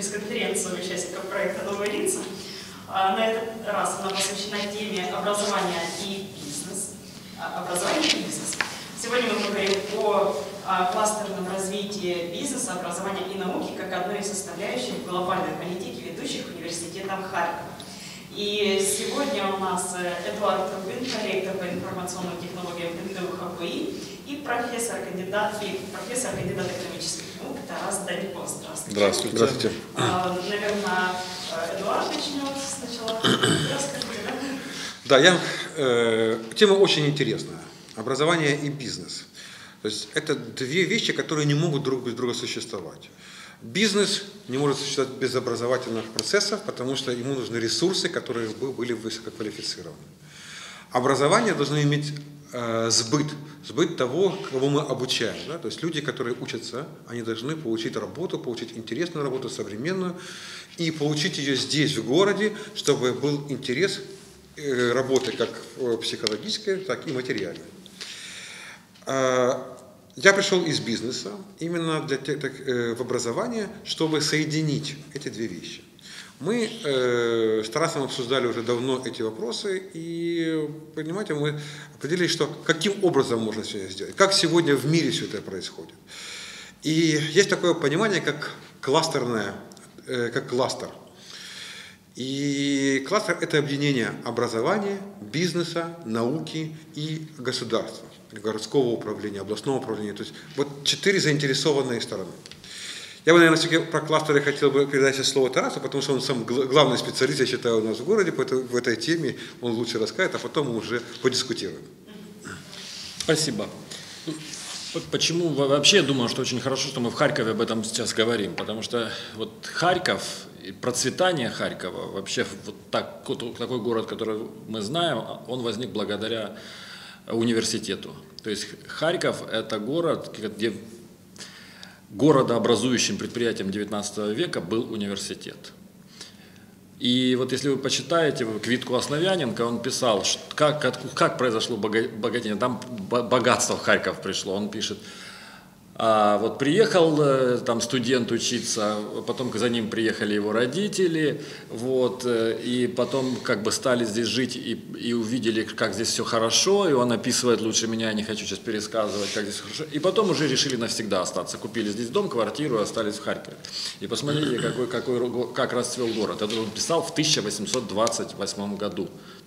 пресс-конференцию участников проекта «Новые лица». На этот раз она посвящена теме образования и бизнес. Сегодня мы поговорим о кластерном развитии бизнеса, образования и науки как одной из составляющих глобальной политики ведущих университетов Харькова. И сегодня у нас Эдуард Трубин, проректор по информационным технологиям НТУ ХПИ, и профессор-кандидат экономических наук Тарас Данько. Здравствуйте. Здравствуйте. Здравствуйте. Наверное, Эдуард начнет сначала. Расскажите, да? Тема очень интересная. Образование и бизнес. То есть это две вещи, которые не могут друг без друга существовать. Бизнес не может существовать без образовательных процессов, потому что ему нужны ресурсы, которые бы были высококвалифицированы. Образование должно иметь сбыт того, кого мы обучаем. Да? То есть люди, которые учатся, они должны получить работу, получить интересную работу, современную, и получить ее здесь, в городе, чтобы был интерес работы как психологической, так и материальной. Я пришел из бизнеса именно в образование, чтобы соединить эти две вещи. Мы с Тарасом обсуждали уже давно эти вопросы, и, понимаете, мы определили, что каким образом можно все это сделать, как сегодня в мире все это происходит. И есть такое понимание, как кластер. И кластер – это объединение образования, бизнеса, науки и государства, городского управления, областного управления. То есть вот 4 заинтересованные стороны. Я бы, наверное, все-таки про кластеры хотел бы передать сейчас слово Тарасу, потому что он сам главный специалист, я считаю, у нас в городе в этой теме. Он лучше расскажет, а потом мы уже подискутируем. Спасибо. Почему вообще я думаю, что очень хорошо, что мы в Харькове об этом сейчас говорим, потому что вот Харьков и процветание Харькова, вообще вот такой город, который мы знаем, он возник благодаря университету. То есть Харьков – это город, где городообразующим предприятием XIX века был университет. И вот если вы почитаете Квитку Основяненко, он писал, как произошло богатение, там богатство в Харьков пришло, он пишет. Вот приехал там студент учиться, потом за ним приехали его родители, вот, и потом как бы стали здесь жить и увидели, как здесь все хорошо, и он описывает лучше меня, я не хочу сейчас пересказывать, как здесь хорошо, и потом уже решили навсегда остаться, купили здесь дом, квартиру и остались в Харькове. И посмотрите, как расцвел город. Это он писал в 1828 году.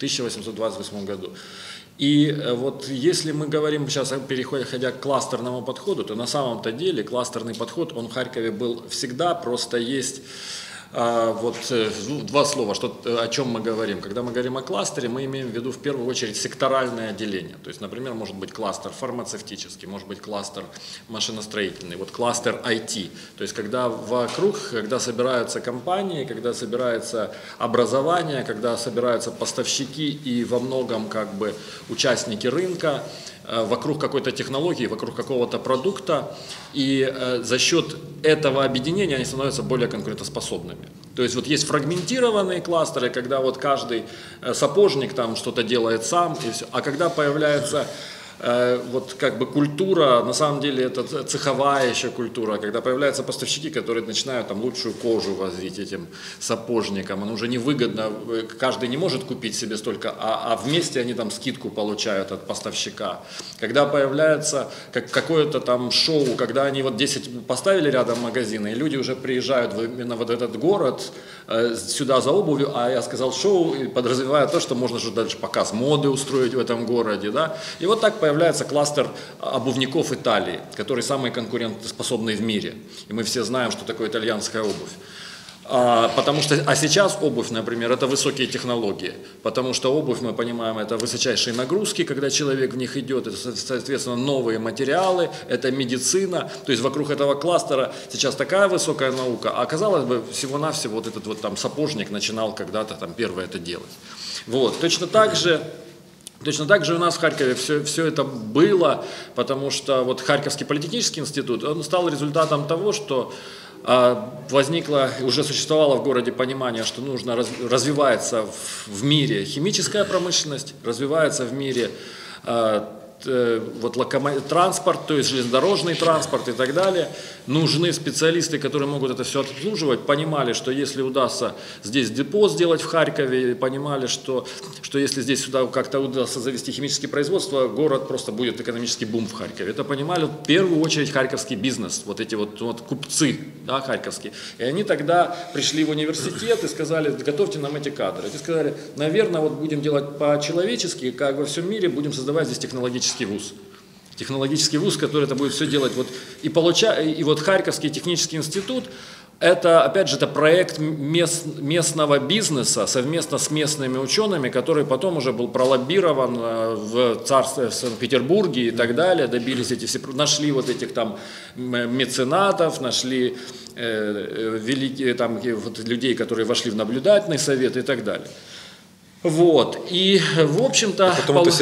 И вот если мы говорим сейчас, переходя к кластерному подходу, то на самом-то деле кластерный подход, он в Харькове был всегда, просто есть вот два слова, о чем мы говорим. Когда мы говорим о кластере, мы имеем в виду в первую очередь секторальное деление. То есть, например, может быть кластер фармацевтический, может быть кластер машиностроительный, вот кластер IT. То есть, когда собираются компании, когда собирается образование, когда собираются поставщики и во многом как бы участники рынка, вокруг какой-то технологии, вокруг какого-то продукта, и за счет этого объединения они становятся более конкурентоспособными. То есть вот есть фрагментированные кластеры, когда вот каждый сапожник там что-то делает сам, и все. А когда появляется вот как бы культура, на самом деле это цеховая еще культура, когда появляются поставщики, которые начинают там лучшую кожу возить этим сапожникам, оно уже невыгодно, каждый не может купить себе столько, а вместе они там скидку получают от поставщика. Когда появляется какое-то там шоу, когда они вот 10 поставили рядом магазины, и люди уже приезжают именно вот этот город сюда за обувью, а я сказал шоу, подразумевая то, что можно же дальше показ моды устроить в этом городе, да, и вот так появляется кластер обувников Италии, который самый конкурентоспособный в мире. И мы все знаем, что такое итальянская обувь. А сейчас обувь, например, это высокие технологии, потому что обувь, мы понимаем, это высочайшие нагрузки, когда человек в них идет, это, соответственно, новые материалы, это медицина, то есть вокруг этого кластера сейчас такая высокая наука, а казалось бы, всего-навсего вот этот вот там сапожник начинал когда-то там первое это делать. Вот, точно так же у нас в Харькове все это было, потому что вот Харьковский политехнический институт, он стал результатом того, что уже существовало в городе понимание, что нужно развивается в мире химическая промышленность, развивается в мире транспорт, то есть железнодорожный транспорт и так далее. Нужны специалисты, которые могут это все обслуживать. Понимали, что если удастся здесь депо сделать в Харькове, понимали, что если здесь сюда как-то удастся завести химическое производство, город просто будет экономический бум в Харькове. Это понимали в первую очередь харьковский бизнес, вот эти вот купцы, да, харьковские. И они тогда пришли в университет и сказали: готовьте нам эти кадры. И сказали: наверное, вот будем делать по-человечески, как во всем мире, будем создавать здесь технологический вуз. Технологический вуз, который это будет все делать. И вот Харьковский технический институт, это, опять же, это проект местного бизнеса совместно с местными учеными, который потом уже был пролоббирован в царстве в Санкт-Петербурге и так далее, добились нашли вот этих там меценатов, нашли великие там людей, которые вошли в наблюдательный совет и так далее. Вот, и в общем-то,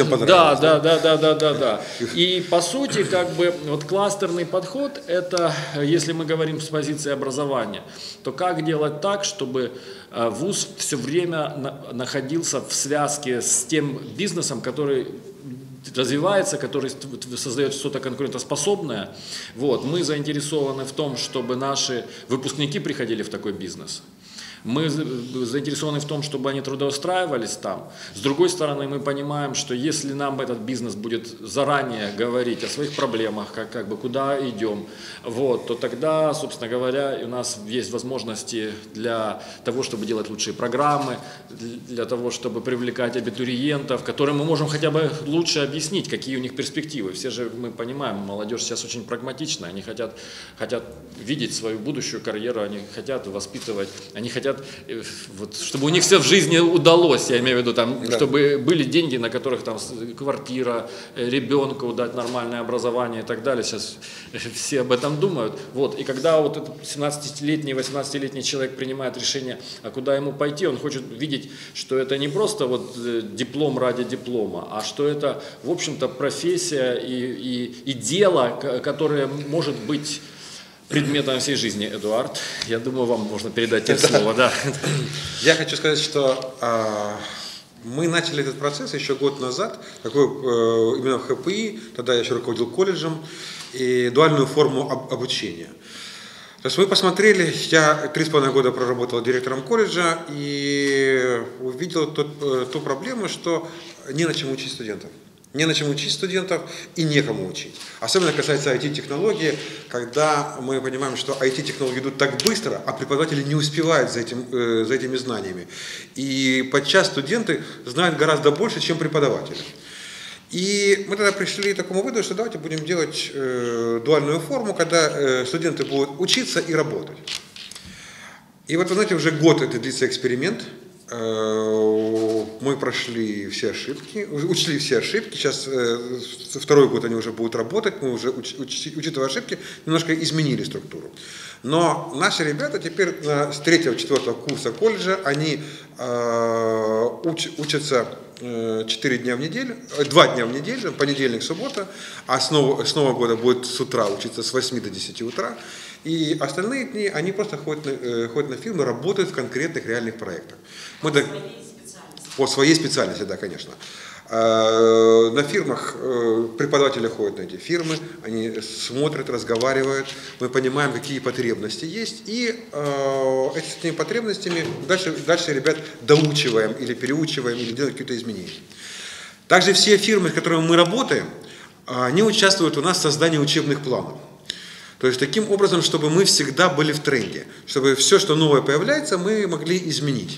да. И по сути, как бы, вот кластерный подход, это, если мы говорим с позиции образования, то как делать так, чтобы вуз все время находился в связке с тем бизнесом, который развивается, который создает что-то конкурентоспособное. Вот, мы заинтересованы в том, чтобы наши выпускники приходили в такой бизнес. Мы заинтересованы в том, чтобы они трудоустраивались там. С другой стороны, мы понимаем, что если нам этот бизнес будет заранее говорить о своих проблемах, как бы куда идем, вот, то тогда, собственно говоря, у нас есть возможности для того, чтобы делать лучшие программы, для того, чтобы привлекать абитуриентов, которым мы можем хотя бы лучше объяснить, какие у них перспективы. Все же мы понимаем, молодежь сейчас очень прагматична, они хотят видеть свою будущую карьеру, они хотят воспитывать, они хотят, вот, чтобы у них все в жизни удалось, я имею в виду, там, да, чтобы были деньги, на которых там квартира, ребенку дать нормальное образование и так далее. Сейчас все об этом думают. Вот. И когда вот этот 17-летний, 18-летний человек принимает решение, а куда ему пойти, он хочет видеть, что это не просто вот диплом ради диплома, а что это, в общем-то, профессия и дело, которое может быть предметом всей жизни. Эдуард, я думаю, вам можно передать тебе слово. Да. Я хочу сказать, что мы начали этот процесс еще год назад, именно в ХПИ, тогда я еще руководил колледжем, и дуальную форму обучения. То есть мы посмотрели, я 3,5 года проработал директором колледжа и увидел ту проблему, что не на чем учить студентов. Не на чем учить студентов и некому учить. Особенно касается IT-технологий, когда мы понимаем, что IT-технологии идут так быстро, а преподаватели не успевают за этими знаниями. И подчас студенты знают гораздо больше, чем преподаватели. И мы тогда пришли к такому выводу, что давайте будем делать дуальную форму, когда студенты будут учиться и работать. И вот, вы знаете, уже год это длится эксперимент. Мы прошли все ошибки, учли все ошибки, сейчас второй год они уже будут работать, мы уже, учитывая ошибки, немножко изменили структуру. Но наши ребята теперь с 3-4 курса колледжа, они учатся 4 дня в неделю, 2 дня в неделю, понедельник, суббота, а с Нового года будет с утра учиться с 8 до 10 утра. И остальные дни они просто ходят на фирмы, работают в конкретных реальных проектах. По своей специальности, да, конечно. На фирмах преподаватели ходят на эти фирмы, они смотрят, разговаривают, мы понимаем, какие потребности есть, и этими потребностями дальше ребят доучиваем или переучиваем, или делаем какие-то изменения. Также все фирмы, с которыми мы работаем, они участвуют у нас в создании учебных планов. То есть таким образом, чтобы мы всегда были в тренде, чтобы все, что новое появляется, мы могли изменить.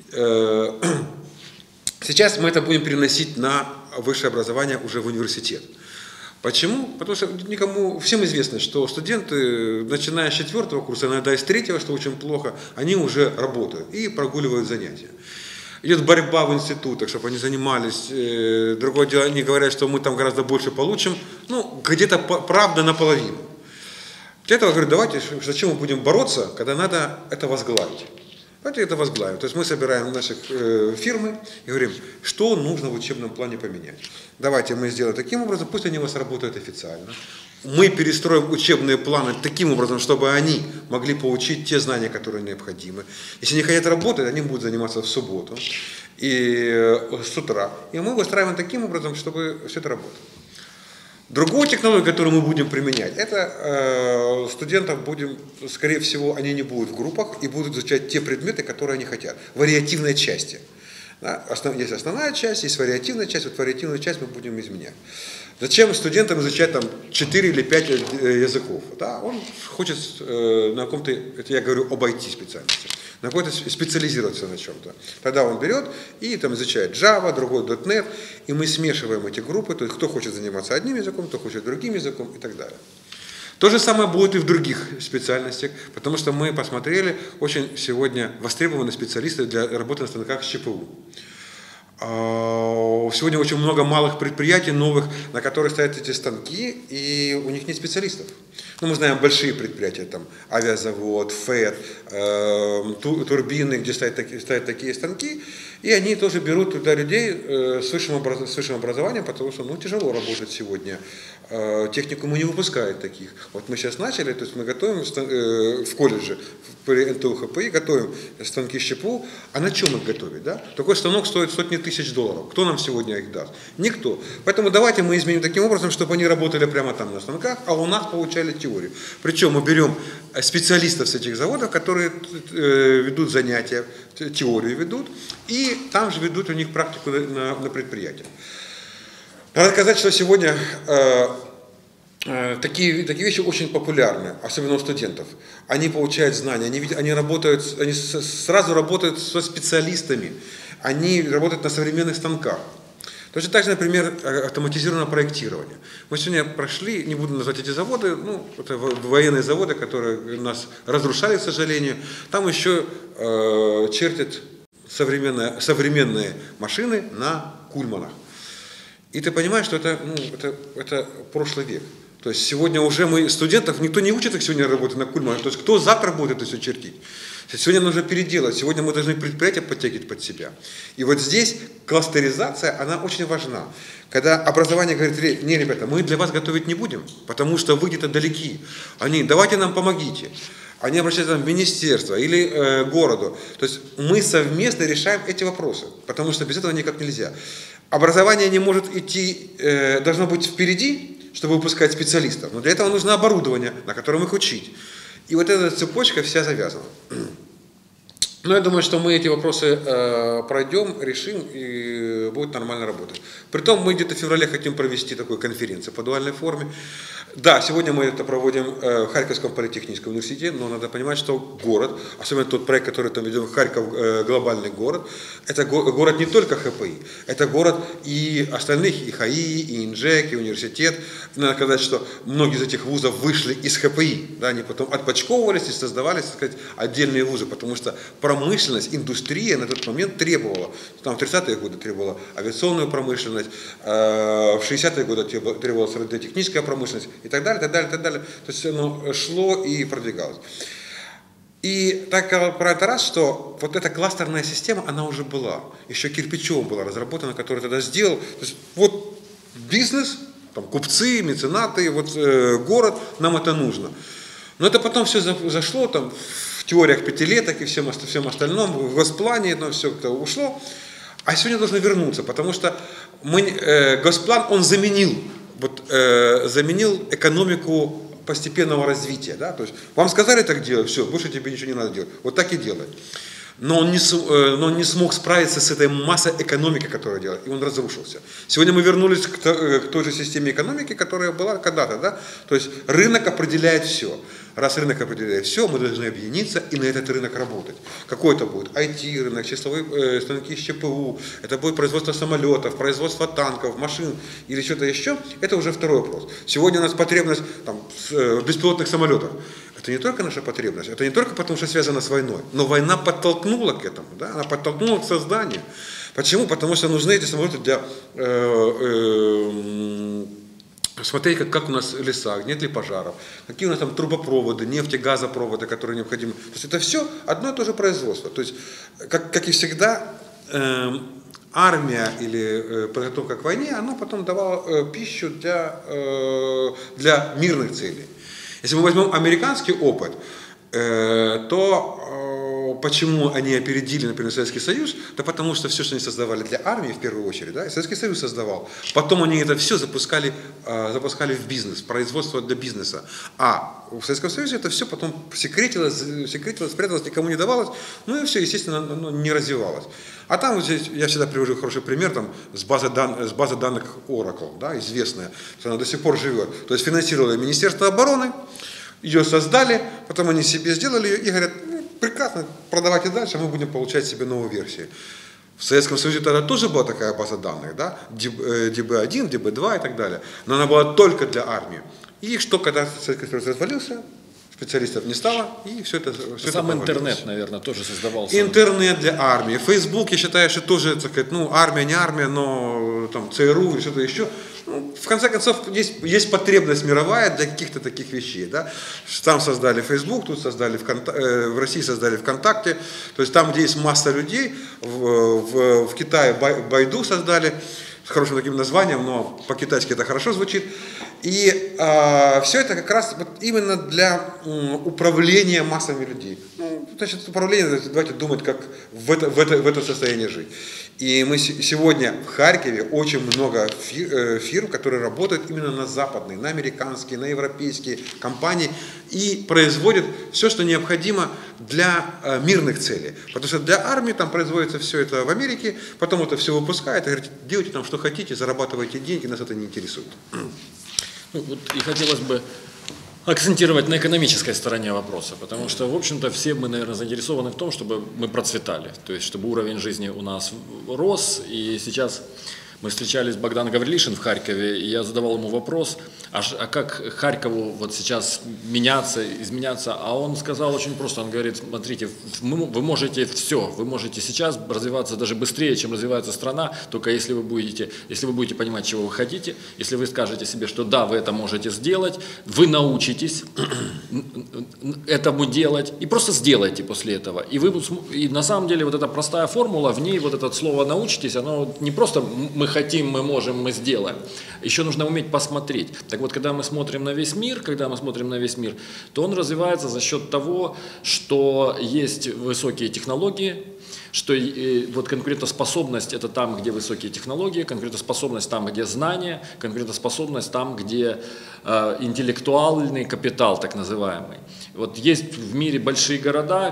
Сейчас мы это будем переносить на высшее образование уже в университет. Почему? Потому что всем известно, что студенты, начиная с 4 курса, иногда и с 3, что очень плохо, они уже работают и прогуливают занятия. Идет борьба в институтах, чтобы они занимались. Другое дело, они говорят, что мы там гораздо больше получим. Ну, где-то правда наполовину. Для этого я говорю, давайте, зачем мы будем бороться, когда надо это возглавить. Давайте это возглавим. То есть мы собираем наших фирмы и говорим, что нужно в учебном плане поменять. Давайте мы сделаем таким образом, пусть они у вас работают официально. Мы перестроим учебные планы таким образом, чтобы они могли получить те знания, которые необходимы. Если они хотят работать, они будут заниматься в субботу и с утра. И мы выстраиваем таким образом, чтобы все это работало. Другую технологию, которую мы будем применять, это студентов будем, скорее всего, они не будут в группах и будут изучать те предметы, которые они хотят, вариативной части. Да? Есть основная часть, есть вариативная часть, вот вариативную часть мы будем изменять. Зачем студентам изучать там 4 или 5 языков? Да? Он хочет на каком-то, это я говорю об IT-специальности, на какой-то специализироваться на чем-то. Тогда он берет и там изучает Java, другой .NET, и мы смешиваем эти группы, то есть кто хочет заниматься одним языком, кто хочет другим языком и так далее. То же самое будет и в других специальностях, потому что мы посмотрели, очень сегодня востребованы специалисты для работы на станках с ЧПУ. Сегодня очень много малых предприятий новых, на которых стоят эти станки, и у них нет специалистов. Ну, мы знаем большие предприятия, там авиазавод, ФЭД, турбины, где стоят такие станки, и они тоже берут туда людей с высшим образованием, потому что тяжело работать сегодня. Техникумы не выпускают таких. Вот мы сейчас начали, то есть мы готовим в колледже, при НТУ ХПИ, готовим станки с ЧПУ, а на чем их готовить? Да? Такой станок стоит сотни тысяч долларов. Кто нам сегодня их даст? Никто. Поэтому давайте мы изменим таким образом, чтобы они работали прямо там на станках, а у нас получали теорию. Причем мы берем специалистов с этих заводов, которые ведут занятия, теорию ведут, и там же ведут у них практику на предприятиях. Надо сказать, что сегодня такие вещи очень популярны, особенно у студентов. Они получают знания, они сразу работают со специалистами, они работают на современных станках. Точно так же, например, автоматизированное проектирование. Мы сегодня прошли, не буду назвать эти заводы, это военные заводы, которые нас разрушали, к сожалению. Там еще чертят современные машины на кульманах. И ты понимаешь, что это прошлый век. То есть сегодня уже студентов, никто не учит их сегодня работать на кульманах. То есть кто завтра будет это все чертить? Сегодня нужно переделать, сегодня мы должны предприятия подтягивать под себя. И вот здесь кластеризация, она очень важна. Когда образование говорит, не, ребята, мы для вас готовить не будем, потому что вы где-то далеки. Давайте нам помогите. Они обращаются в министерство или городу. То есть мы совместно решаем эти вопросы, потому что без этого никак нельзя. Образование не может идти, должно быть впереди, чтобы выпускать специалистов. Но для этого нужно оборудование, на котором их учить. И вот эта цепочка вся завязана. Но я думаю, что мы эти вопросы пройдем, решим и будет нормально работать. Притом мы где-то в феврале хотим провести такую конференцию по дуальной форме. Да, сегодня мы это проводим в Харьковском политехническом университете, но надо понимать, что город, особенно тот проект, который там ведем, Харьков глобальный город, это город не только ХПИ, это город и остальных, и ХАИ, и Инжек, и университет. Надо сказать, что многие из этих вузов вышли из ХПИ, да, они потом отпочковывались и создавались, так сказать, отдельные вузы, потому что промышленность, индустрия на тот момент требовала, там в 30-е годы требовала авиационную промышленность, в 60-е годы требовалась радиотехническая промышленность и так далее, так далее, так далее. То есть оно шло и продвигалось. И так про это раз, что вот эта кластерная система, она уже была, еще Кирпичевым была разработана, который тогда сделал. То есть вот бизнес, там, купцы, меценаты, вот город, нам это нужно. Но это потом все зашло там, в теориях пятилеток и всем остальном, в госплане это все как-то ушло. А сегодня должно вернуться, потому что госплан, он заменил экономику постепенного развития. Да? То есть вам сказали так делать, все, больше тебе ничего не надо делать. Вот так и делай. Но он не смог справиться с этой массой экономики, которая делает, и он разрушился. Сегодня мы вернулись к той же системе экономики, которая была когда-то. Да? То есть рынок определяет все. Раз рынок определяет все, мы должны объединиться и на этот рынок работать. Какой это будет? IT-рынок, числовые станки с ЧПУ, это будет производство самолетов, производство танков, машин или что-то еще. Это уже второй вопрос. Сегодня у нас потребность в беспилотных самолетах. Это не только наша потребность, это не только потому, что связано с войной, но война подтолкнула к этому, да? Она подтолкнула к созданию. Почему? Потому что нужны эти самолеты для смотреть, как у нас в лесах, нет ли пожаров, какие у нас там трубопроводы, нефтегазопроводы, которые необходимы. То есть это все одно и то же производство. То есть, как и всегда, армия или подготовка к войне, она потом давала пищу для мирных целей. Если мы возьмем американский опыт, то почему они опередили, например, Советский Союз? Да потому что все, что они создавали для армии, в первую очередь, да, Советский Союз создавал. Потом они это все запускали в бизнес, производство для бизнеса. А в Советском Союзе это все потом секретилось, спряталось, никому не давалось, ну и все, естественно, не развивалось. А там вот здесь, я всегда привожу хороший пример, там, с базы данных Oracle, да, известная, что она до сих пор живет. То есть финансировало Министерство обороны, ее создали, потом они себе сделали ее и говорят, ну, прекрасно, продавайте дальше, мы будем получать себе новые версии. В Советском Союзе тогда тоже была такая база данных, да, DB1, DB2 и так далее, но она была только для армии. И что, когда Советский Союз развалился, специалистов не стало, и все это Сам интернет, наверное, тоже создавался. Интернет для армии. Facebook, я считаю, что тоже, так сказать, ну, армия, не армия, но там ЦРУ или что-то еще. Ну, в конце концов, есть потребность мировая для каких-то таких вещей. Да? Там создали Facebook, тут создали в России создали ВКонтакте. То есть там, где есть масса людей, в Китае Байду создали, с хорошим таким названием, но по-китайски это хорошо звучит. И все это как раз вот именно для управления массами людей. Ну, значит, управление, давайте думать, как в это состояние жить. И мы сегодня в Харькове очень много фирм, которые работают именно на западные, на американские, на европейские компании и производят все, что необходимо для мирных целей. Потому что для армии там производится все это в Америке, потом это все выпускают и говорят, делайте там что хотите, зарабатывайте деньги, нас это не интересует. Ну, вот и хотелось бы акцентировать на экономической стороне вопроса, потому что, в общем-то, все мы, наверное, заинтересованы в том, чтобы мы процветали, то есть, чтобы уровень жизни у нас рос, и сейчас мы встречались с Богданом Гаврилишин в Харькове, и я задавал ему вопрос, а как Харькову вот сейчас меняться, изменяться, а он сказал очень просто, он говорит, смотрите, вы можете все, вы можете сейчас развиваться даже быстрее, чем развивается страна, только если вы будете понимать, чего вы хотите, если вы скажете себе, что да, вы это можете сделать, вы научитесь этому делать, и просто сделайте после этого. И на самом деле вот эта простая формула, в ней вот это слово «научитесь», оно не просто мы хотим, мы можем, мы сделаем. Еще нужно уметь посмотреть. Так вот, когда мы смотрим на весь мир, то он развивается за счет того, что есть высокие технологии, что вот конкурентоспособность – это там, где высокие технологии, конкурентоспособность там, где знания, конкурентоспособность там, где интеллектуальный капитал, так называемый. Вот есть в мире большие города,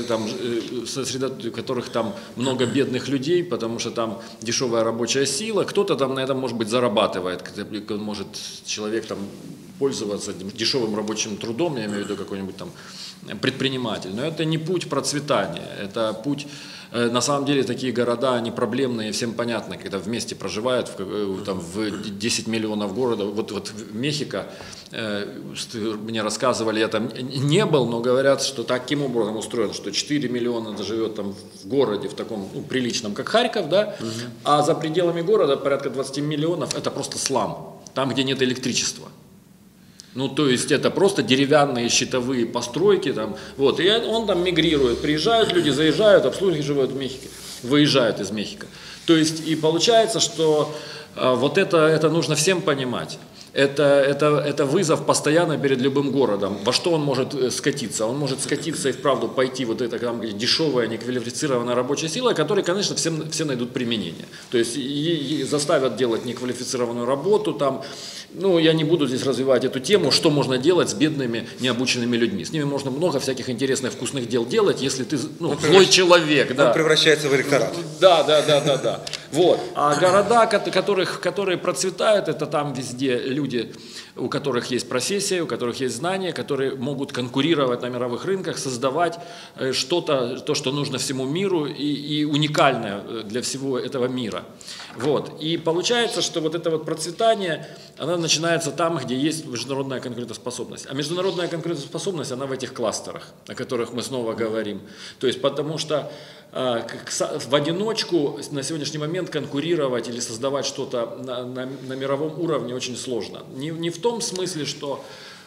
в которых там много бедных людей, потому что там дешевая рабочая сила, кто-то там на этом, может быть, зарабатывает, может человек там пользоваться дешевым рабочим трудом, я имею в виду какой-нибудь там предприниматель. Но это не путь процветания, это путь, на самом деле такие города, они проблемные, всем понятно, когда вместе проживают там, в 10 миллионов города. Вот в Мехико, мне рассказывали, я там не был, но говорят, что таким образом устроено, что 4 миллиона живет там в городе, в таком приличном, как Харьков, да, а за пределами города порядка 20 миллионов это просто слам, там, где нет электричества. Ну, то есть это просто деревянные щитовые постройки, там, вот, и он там мигрирует, приезжают люди, заезжают, обслуживают в Мехико, выезжают из Мехико. То есть и получается, что вот это нужно всем понимать. Это вызов постоянно перед любым городом. Во что он может скатиться? Он может скатиться и вправду пойти вот это там, где дешевая, неквалифицированная рабочая сила, которой, конечно, все найдут применение. То есть и заставят делать неквалифицированную работу, там, ну, я не буду здесь развивать эту тему, что можно делать с бедными, необученными людьми. С ними можно много всяких интересных, вкусных дел делать, если ты злой человек. Он превращается в электорат. Да. Вот. А города, которые процветают, это там везде люди, у которых есть профессия, у которых есть знания, которые могут конкурировать на мировых рынках, создавать что-то, то, что нужно всему миру и уникальное для всего этого мира. Вот. И получается, что вот это вот процветание, оно начинается там, где есть международная конкурентоспособность. А международная конкурентоспособность, она в этих кластерах, о которых мы снова говорим. То есть потому что в одиночку на сегодняшний момент конкурировать или создавать что-то на мировом уровне очень сложно. Не в том смысле, что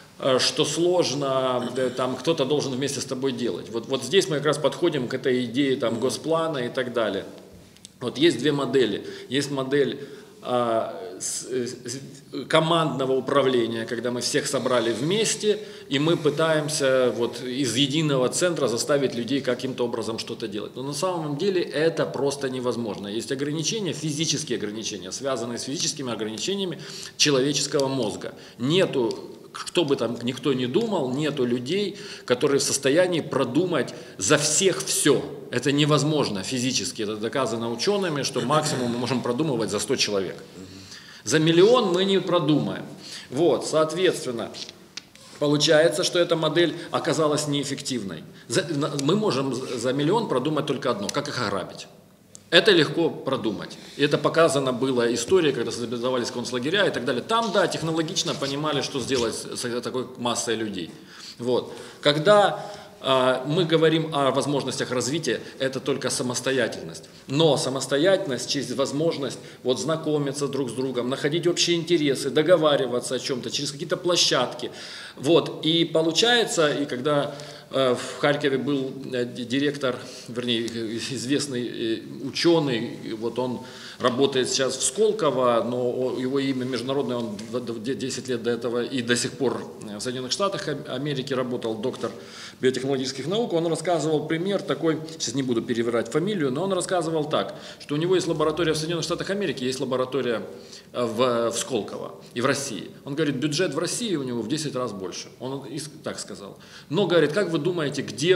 сложно, там кто-то должен вместе с тобой делать. Вот здесь мы как раз подходим к этой идее там, госплана и так далее. Вот есть две модели. Есть модель командного управления, когда мы всех собрали вместе, и мы пытаемся вот из единого центра заставить людей каким-то образом что-то делать. Но на самом деле это просто невозможно. Есть ограничения, физические ограничения, связанные с физическими ограничениями человеческого мозга. Нету, что бы там никто ни думал, нету людей, которые в состоянии продумать за всех все. Это невозможно физически. Это доказано учеными, что максимум мы можем продумывать за 100 человек. За миллион мы не продумаем. Вот, соответственно, получается, что эта модель оказалась неэффективной. Мы можем за миллион продумать только одно, как их ограбить. Это легко продумать. И это показано было историей, когда создавались концлагеря и так далее. Там, да, технологично понимали, что сделать с такой массой людей. Вот. Когда мы говорим о возможностях развития, это только самостоятельность. Но самостоятельность через возможность вот, знакомиться друг с другом, находить общие интересы, договариваться о чем-то, через какие-то площадки. Вот. И получается, и когда в Харькове был директор, вернее, известный ученый, вот он работает сейчас в Сколково, но его имя международное, он 10 лет до этого и до сих пор в Соединенных Штатах Америки работал, доктор биотехнологических наук. Он рассказывал пример такой, сейчас не буду перевирать фамилию, но он рассказывал так, что у него есть лаборатория в Соединенных Штатах Америки, есть лаборатория в Сколково и в России. Он говорит, бюджет в России у него в 10 раз больше. Он так сказал. Но говорит, как вы думаете, где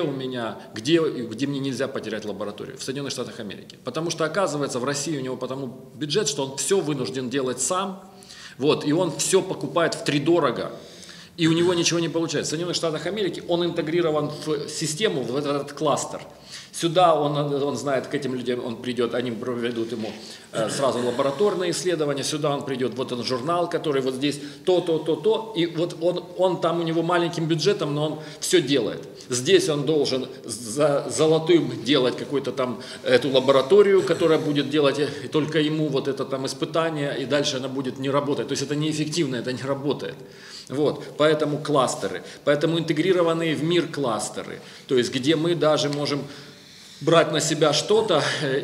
мне нельзя потерять лабораторию? В Соединенных Штатах Америки. Потому что, оказывается, в России у него потому бюджет, что он все вынужден делать сам, вот, и он все покупает втридорого, и у него ничего не получается. В Соединенных Штатах Америки он интегрирован в систему, в этот кластер. Сюда он знает, к этим людям он придет, они проведут ему сразу лабораторные исследования, сюда он придет, вот он журнал, который вот здесь то, и вот он там у него маленьким бюджетом, но он все делает. Здесь он должен за золотым делать какую-то там эту лабораторию, которая будет делать только ему вот это там испытание, и дальше она будет не работать. То есть это неэффективно, это не работает. Вот, поэтому кластеры, поэтому интегрированные в мир кластеры, то есть где мы даже можем брать на себя что-то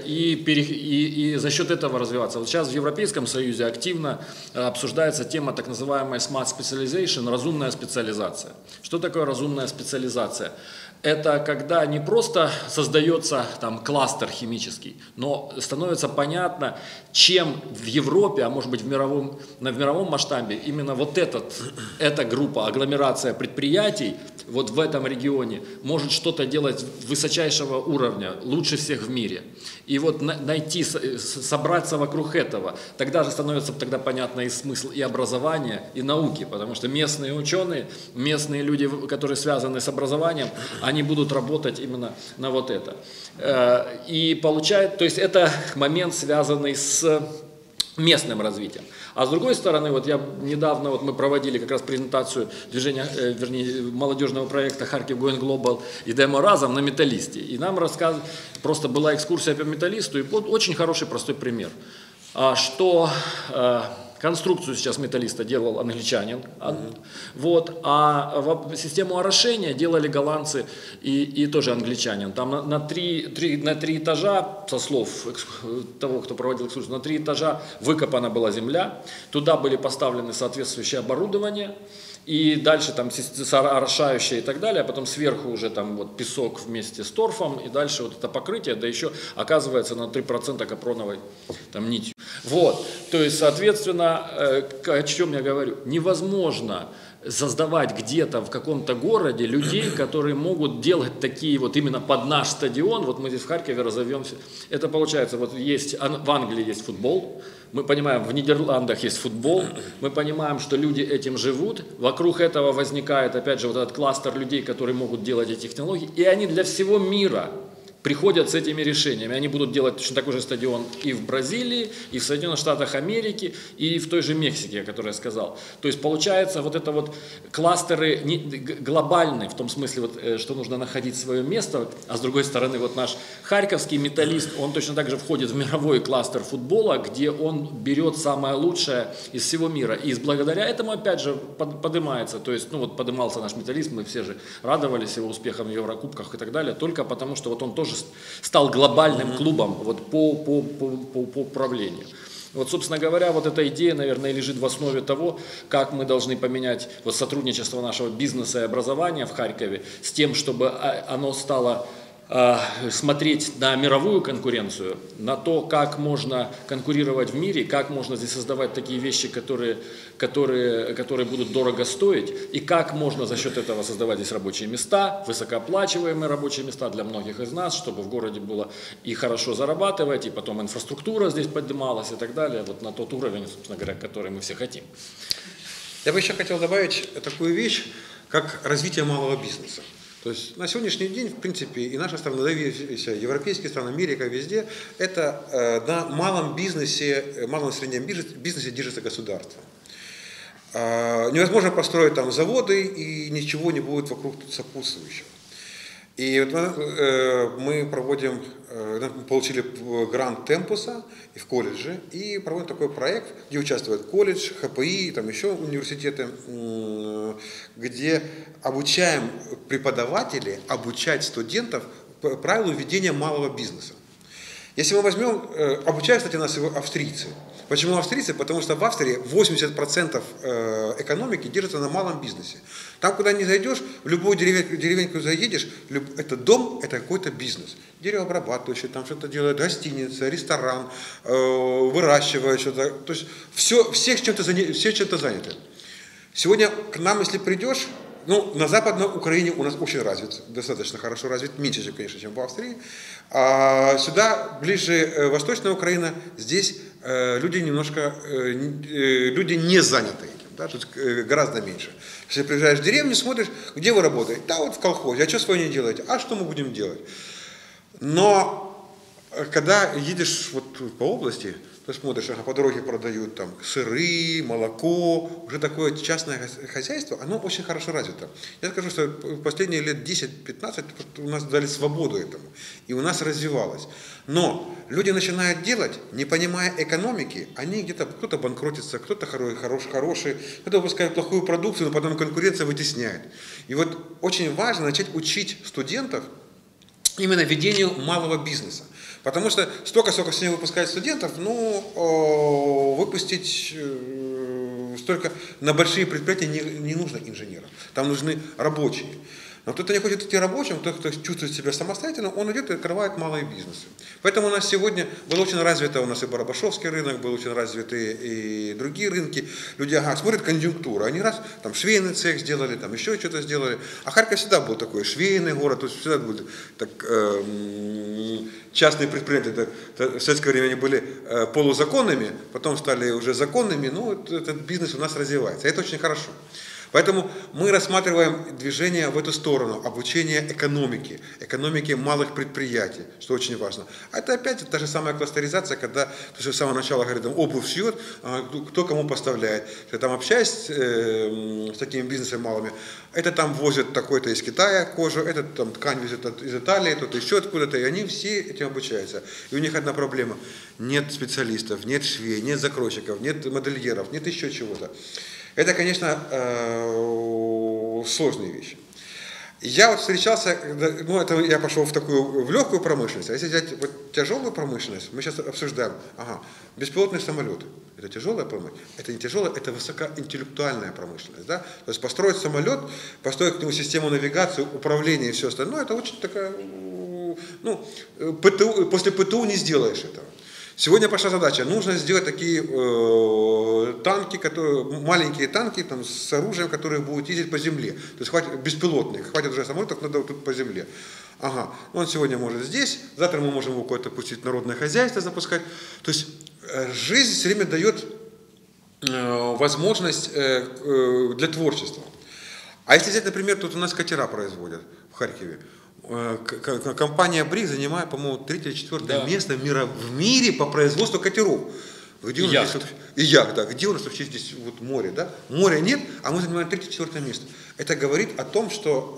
и за счет этого развиваться. Вот сейчас в Европейском Союзе активно обсуждается тема так называемая smart specialization, разумная специализация. Что такое разумная специализация? Это когда не просто создается там кластер химический, но становится понятно, чем в Европе, а может быть в мировом масштабе, именно вот эта группа, агломерация предприятий вот в этом регионе может что-то делать высочайшего уровня, лучше всех в мире. И вот найти, собраться вокруг этого, тогда же становится понятно и смысл и образования, и науки, потому что местные ученые, местные люди, которые связаны с образованием, они будут работать именно на вот это. И получают, то есть это момент, связанный с местным развитием. А с другой стороны, вот я недавно, вот мы проводили как раз презентацию движения, молодежного проекта Харьков Going Global и Демо Разом на Металлисте. И нам просто была экскурсия по Металлисту, и вот очень хороший простой пример, что конструкцию сейчас Металлиста делал англичанин, вот, а систему орошения делали голландцы и тоже англичанин. Там на три этажа, со слов того, кто проводил экскурсию, на 3 этажа выкопана была земля, туда были поставлены соответствующее оборудование, и дальше там орошающее и так далее, а потом сверху уже там вот песок вместе с торфом, и дальше вот это покрытие, да еще оказывается на 3% капроновой там нитью. Вот, то есть, соответственно, о чем я говорю, невозможно создавать где-то в каком-то городе людей, которые могут делать такие вот именно под наш стадион, вот мы здесь в Харькове разовьемся, это получается, вот есть, в Англии есть футбол, мы понимаем, в Нидерландах есть футбол, мы понимаем, что люди этим живут, вокруг этого возникает, опять же, вот этот кластер людей, которые могут делать эти технологии, и они для всего мира приходят с этими решениями. Они будут делать точно такой же стадион и в Бразилии, и в Соединенных Штатах Америки, и в той же Мексике, о которой я сказал. То есть получается вот это вот кластеры глобальные, в том смысле, вот, что нужно находить свое место, а с другой стороны вот наш харьковский Металлист, он точно так же входит в мировой кластер футбола, где он берет самое лучшее из всего мира. И благодаря этому опять же поднимается, то есть, ну вот поднимался наш Металлист, мы все же радовались его успехам в Еврокубках и так далее, только потому что вот он тоже стал глобальным клубом вот, по управлению. Вот, собственно говоря, вот эта идея, наверное, лежит в основе того, как мы должны поменять вот сотрудничество нашего бизнеса и образования в Харькове с тем, чтобы оно стало смотреть на мировую конкуренцию, на то, как можно конкурировать в мире, как можно здесь создавать такие вещи, которые будут дорого стоить, и как можно за счет этого создавать здесь рабочие места, высокооплачиваемые рабочие места для многих из нас, чтобы в городе было и хорошо зарабатывать, и потом инфраструктура здесь поднималась и так далее, вот на тот уровень, собственно говоря, который мы все хотим. Я бы еще хотел добавить такую вещь, как развитие малого бизнеса. То есть на сегодняшний день, в принципе, и наша страна, да и европейские страны, Америка, везде, это на малом бизнесе, малом и среднем бизнесе держится государство. Невозможно построить там заводы, и ничего не будет вокруг сопутствующего. И вот мы получили грант Темпуса и в колледже, и проводим такой проект, где участвует колледж, ХПИ, там еще университеты, где обучаем преподавателей обучать студентов правилу ведения малого бизнеса. Если мы возьмем, обучают, кстати, нас австрийцы. Почему австрийцы? Потому что в Австрии 80% экономики держится на малом бизнесе. Там, куда не зайдешь, в любую деревеньку заедешь, этот дом – это какой-то бизнес. Деревообрабатывающий, там что-то делает, гостиница, ресторан, выращивает что-то. То есть все чем-то заняты. Сегодня к нам, если придешь, на Западной Украине у нас очень развит, достаточно хорошо развит, меньше, конечно, чем в Австрии. А сюда, ближе Восточная Украина, здесь люди не заняты этим, да, тут гораздо меньше. Если приезжаешь в деревню, смотришь, где вы работаете? Да, вот в колхозе. А что свое не делаете? А что мы будем делать? Но когда едешь вот по области, ты смотришь, по дороге продают там сыры, молоко, уже такое частное хозяйство, оно очень хорошо развито. Я скажу, что в последние лет 10-15 у нас дали свободу этому, и у нас развивалось. Но люди начинают делать, не понимая экономики, они где-то, кто-то банкротится, кто-то хороший, кто-то выпускает плохую продукцию, но потом конкуренция вытесняет. И вот очень важно начать учить студентов именно ведению малого бизнеса. Потому что сколько сегодня выпускают студентов, выпустить столько на большие предприятия не нужно инженеров, там нужны рабочие. Но кто-то не хочет идти рабочим, кто чувствует себя самостоятельно, он идет и открывает малые бизнесы. Поэтому у нас сегодня был очень развит, у нас и Барабашовский рынок, был очень развиты и другие рынки. Люди смотрят конъюнктуру, они раз там швейный цех сделали, там еще что-то сделали. А Харьков всегда был такой швейный город, то есть всегда были частные предприятия. В советское время они были полузаконными, потом стали уже законными, этот бизнес у нас развивается. Это очень хорошо. Поэтому мы рассматриваем движение в эту сторону, обучение экономике малых предприятий, что очень важно. А это опять та же самая кластеризация, когда ты же с самого начала говорит, обувь шьет, кто кому поставляет. Я там общаюсь с такими бизнесами малыми, это там возят такой-то из Китая кожу, этот там ткань везет из Италии, кто-то еще откуда-то, и они все этим обучаются. И у них одна проблема, нет специалистов, нет швей, нет закройщиков, нет модельеров, нет еще чего-то. Это, конечно, сложные вещи. Я вот встречался, я пошел в легкую промышленность, а если взять вот тяжелую промышленность, мы сейчас обсуждаем, беспилотные самолеты, это тяжелая промышленность, это не тяжелая, это высокоинтеллектуальная промышленность, да? То есть построить самолет, построить к нему систему навигации, управления и все остальное, это очень такая, после ПТУ не сделаешь этого. Сегодня пошла задача, нужно сделать такие танки, маленькие танки там, с оружием, которые будут ездить по земле. То есть хватит беспилотных, хватит уже самолетов, надо тут по земле. Он сегодня может здесь, завтра мы можем его куда-то пустить, народное хозяйство запускать. То есть жизнь все время дает возможность для творчества. А если взять, например, тут у нас катера производят в Харькове. Компания БРИК занимает, по-моему, 3-є или 4-е место в мире по производству катеров. Где где у нас вообще здесь море? Да? Моря нет, а мы занимаем 3-4 место. Это говорит о том, что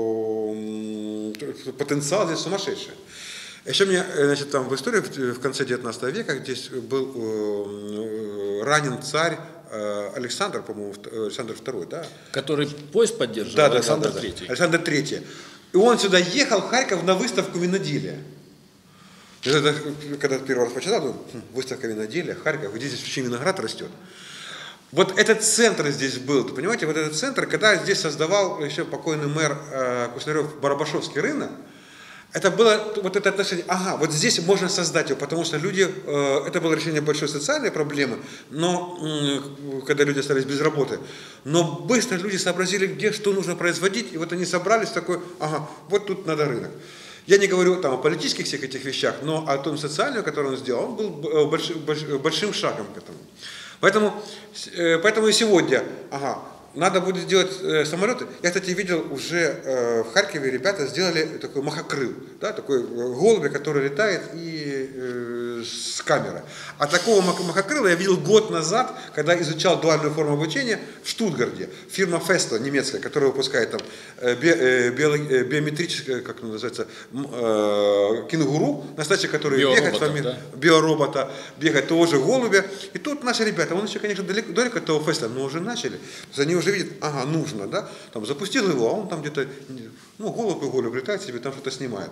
потенциал здесь сумасшедший. Еще мне, там в истории в конце 19 века здесь был ранен царь Александр, по-моему, Александр II, да? Который поезд поддерживал, да, Александр III. Александр III. И он сюда ехал, в Харьков, на выставку виноделия. Когда первый раз почитал, думаю, выставка виноделия, Харьков, где здесь вообще виноград растет. Вот этот центр здесь был, понимаете, вот этот центр, когда здесь создавал еще покойный мэр Куснарев Барабашевский рынок, это было вот это отношение, ага, вот здесь можно создать его, потому что люди, это было решение большой социальной проблемы, но когда люди остались без работы, но быстро люди сообразили, где что нужно производить, и вот они собрались такой, ага, вот тут надо рынок. Я не говорю там о политических всех этих вещах, но о том социальном, который он сделал, он был большим шагом к этому. Поэтому и сегодня, ага, надо будет делать самолеты. Я, кстати, видел уже в Харькове ребята сделали такой махокрыл, да, такой голубь, который летает и с камеры. А такого махокрыла я видел год назад, когда изучал дуальную форму обучения в Штутгарте. Фирма Festo немецкая, которая выпускает там биометрическое, как это называется, кенгуру, на стаче, который бегает с вами, да? Биоробота, бегает того же голубя. И тут наши ребята, он еще, конечно, далеко от того Festo, но уже начали. Они уже видят, ага, нужно, да, там запустил его, а он там где-то, ну, голубь летает себе, там что-то снимает.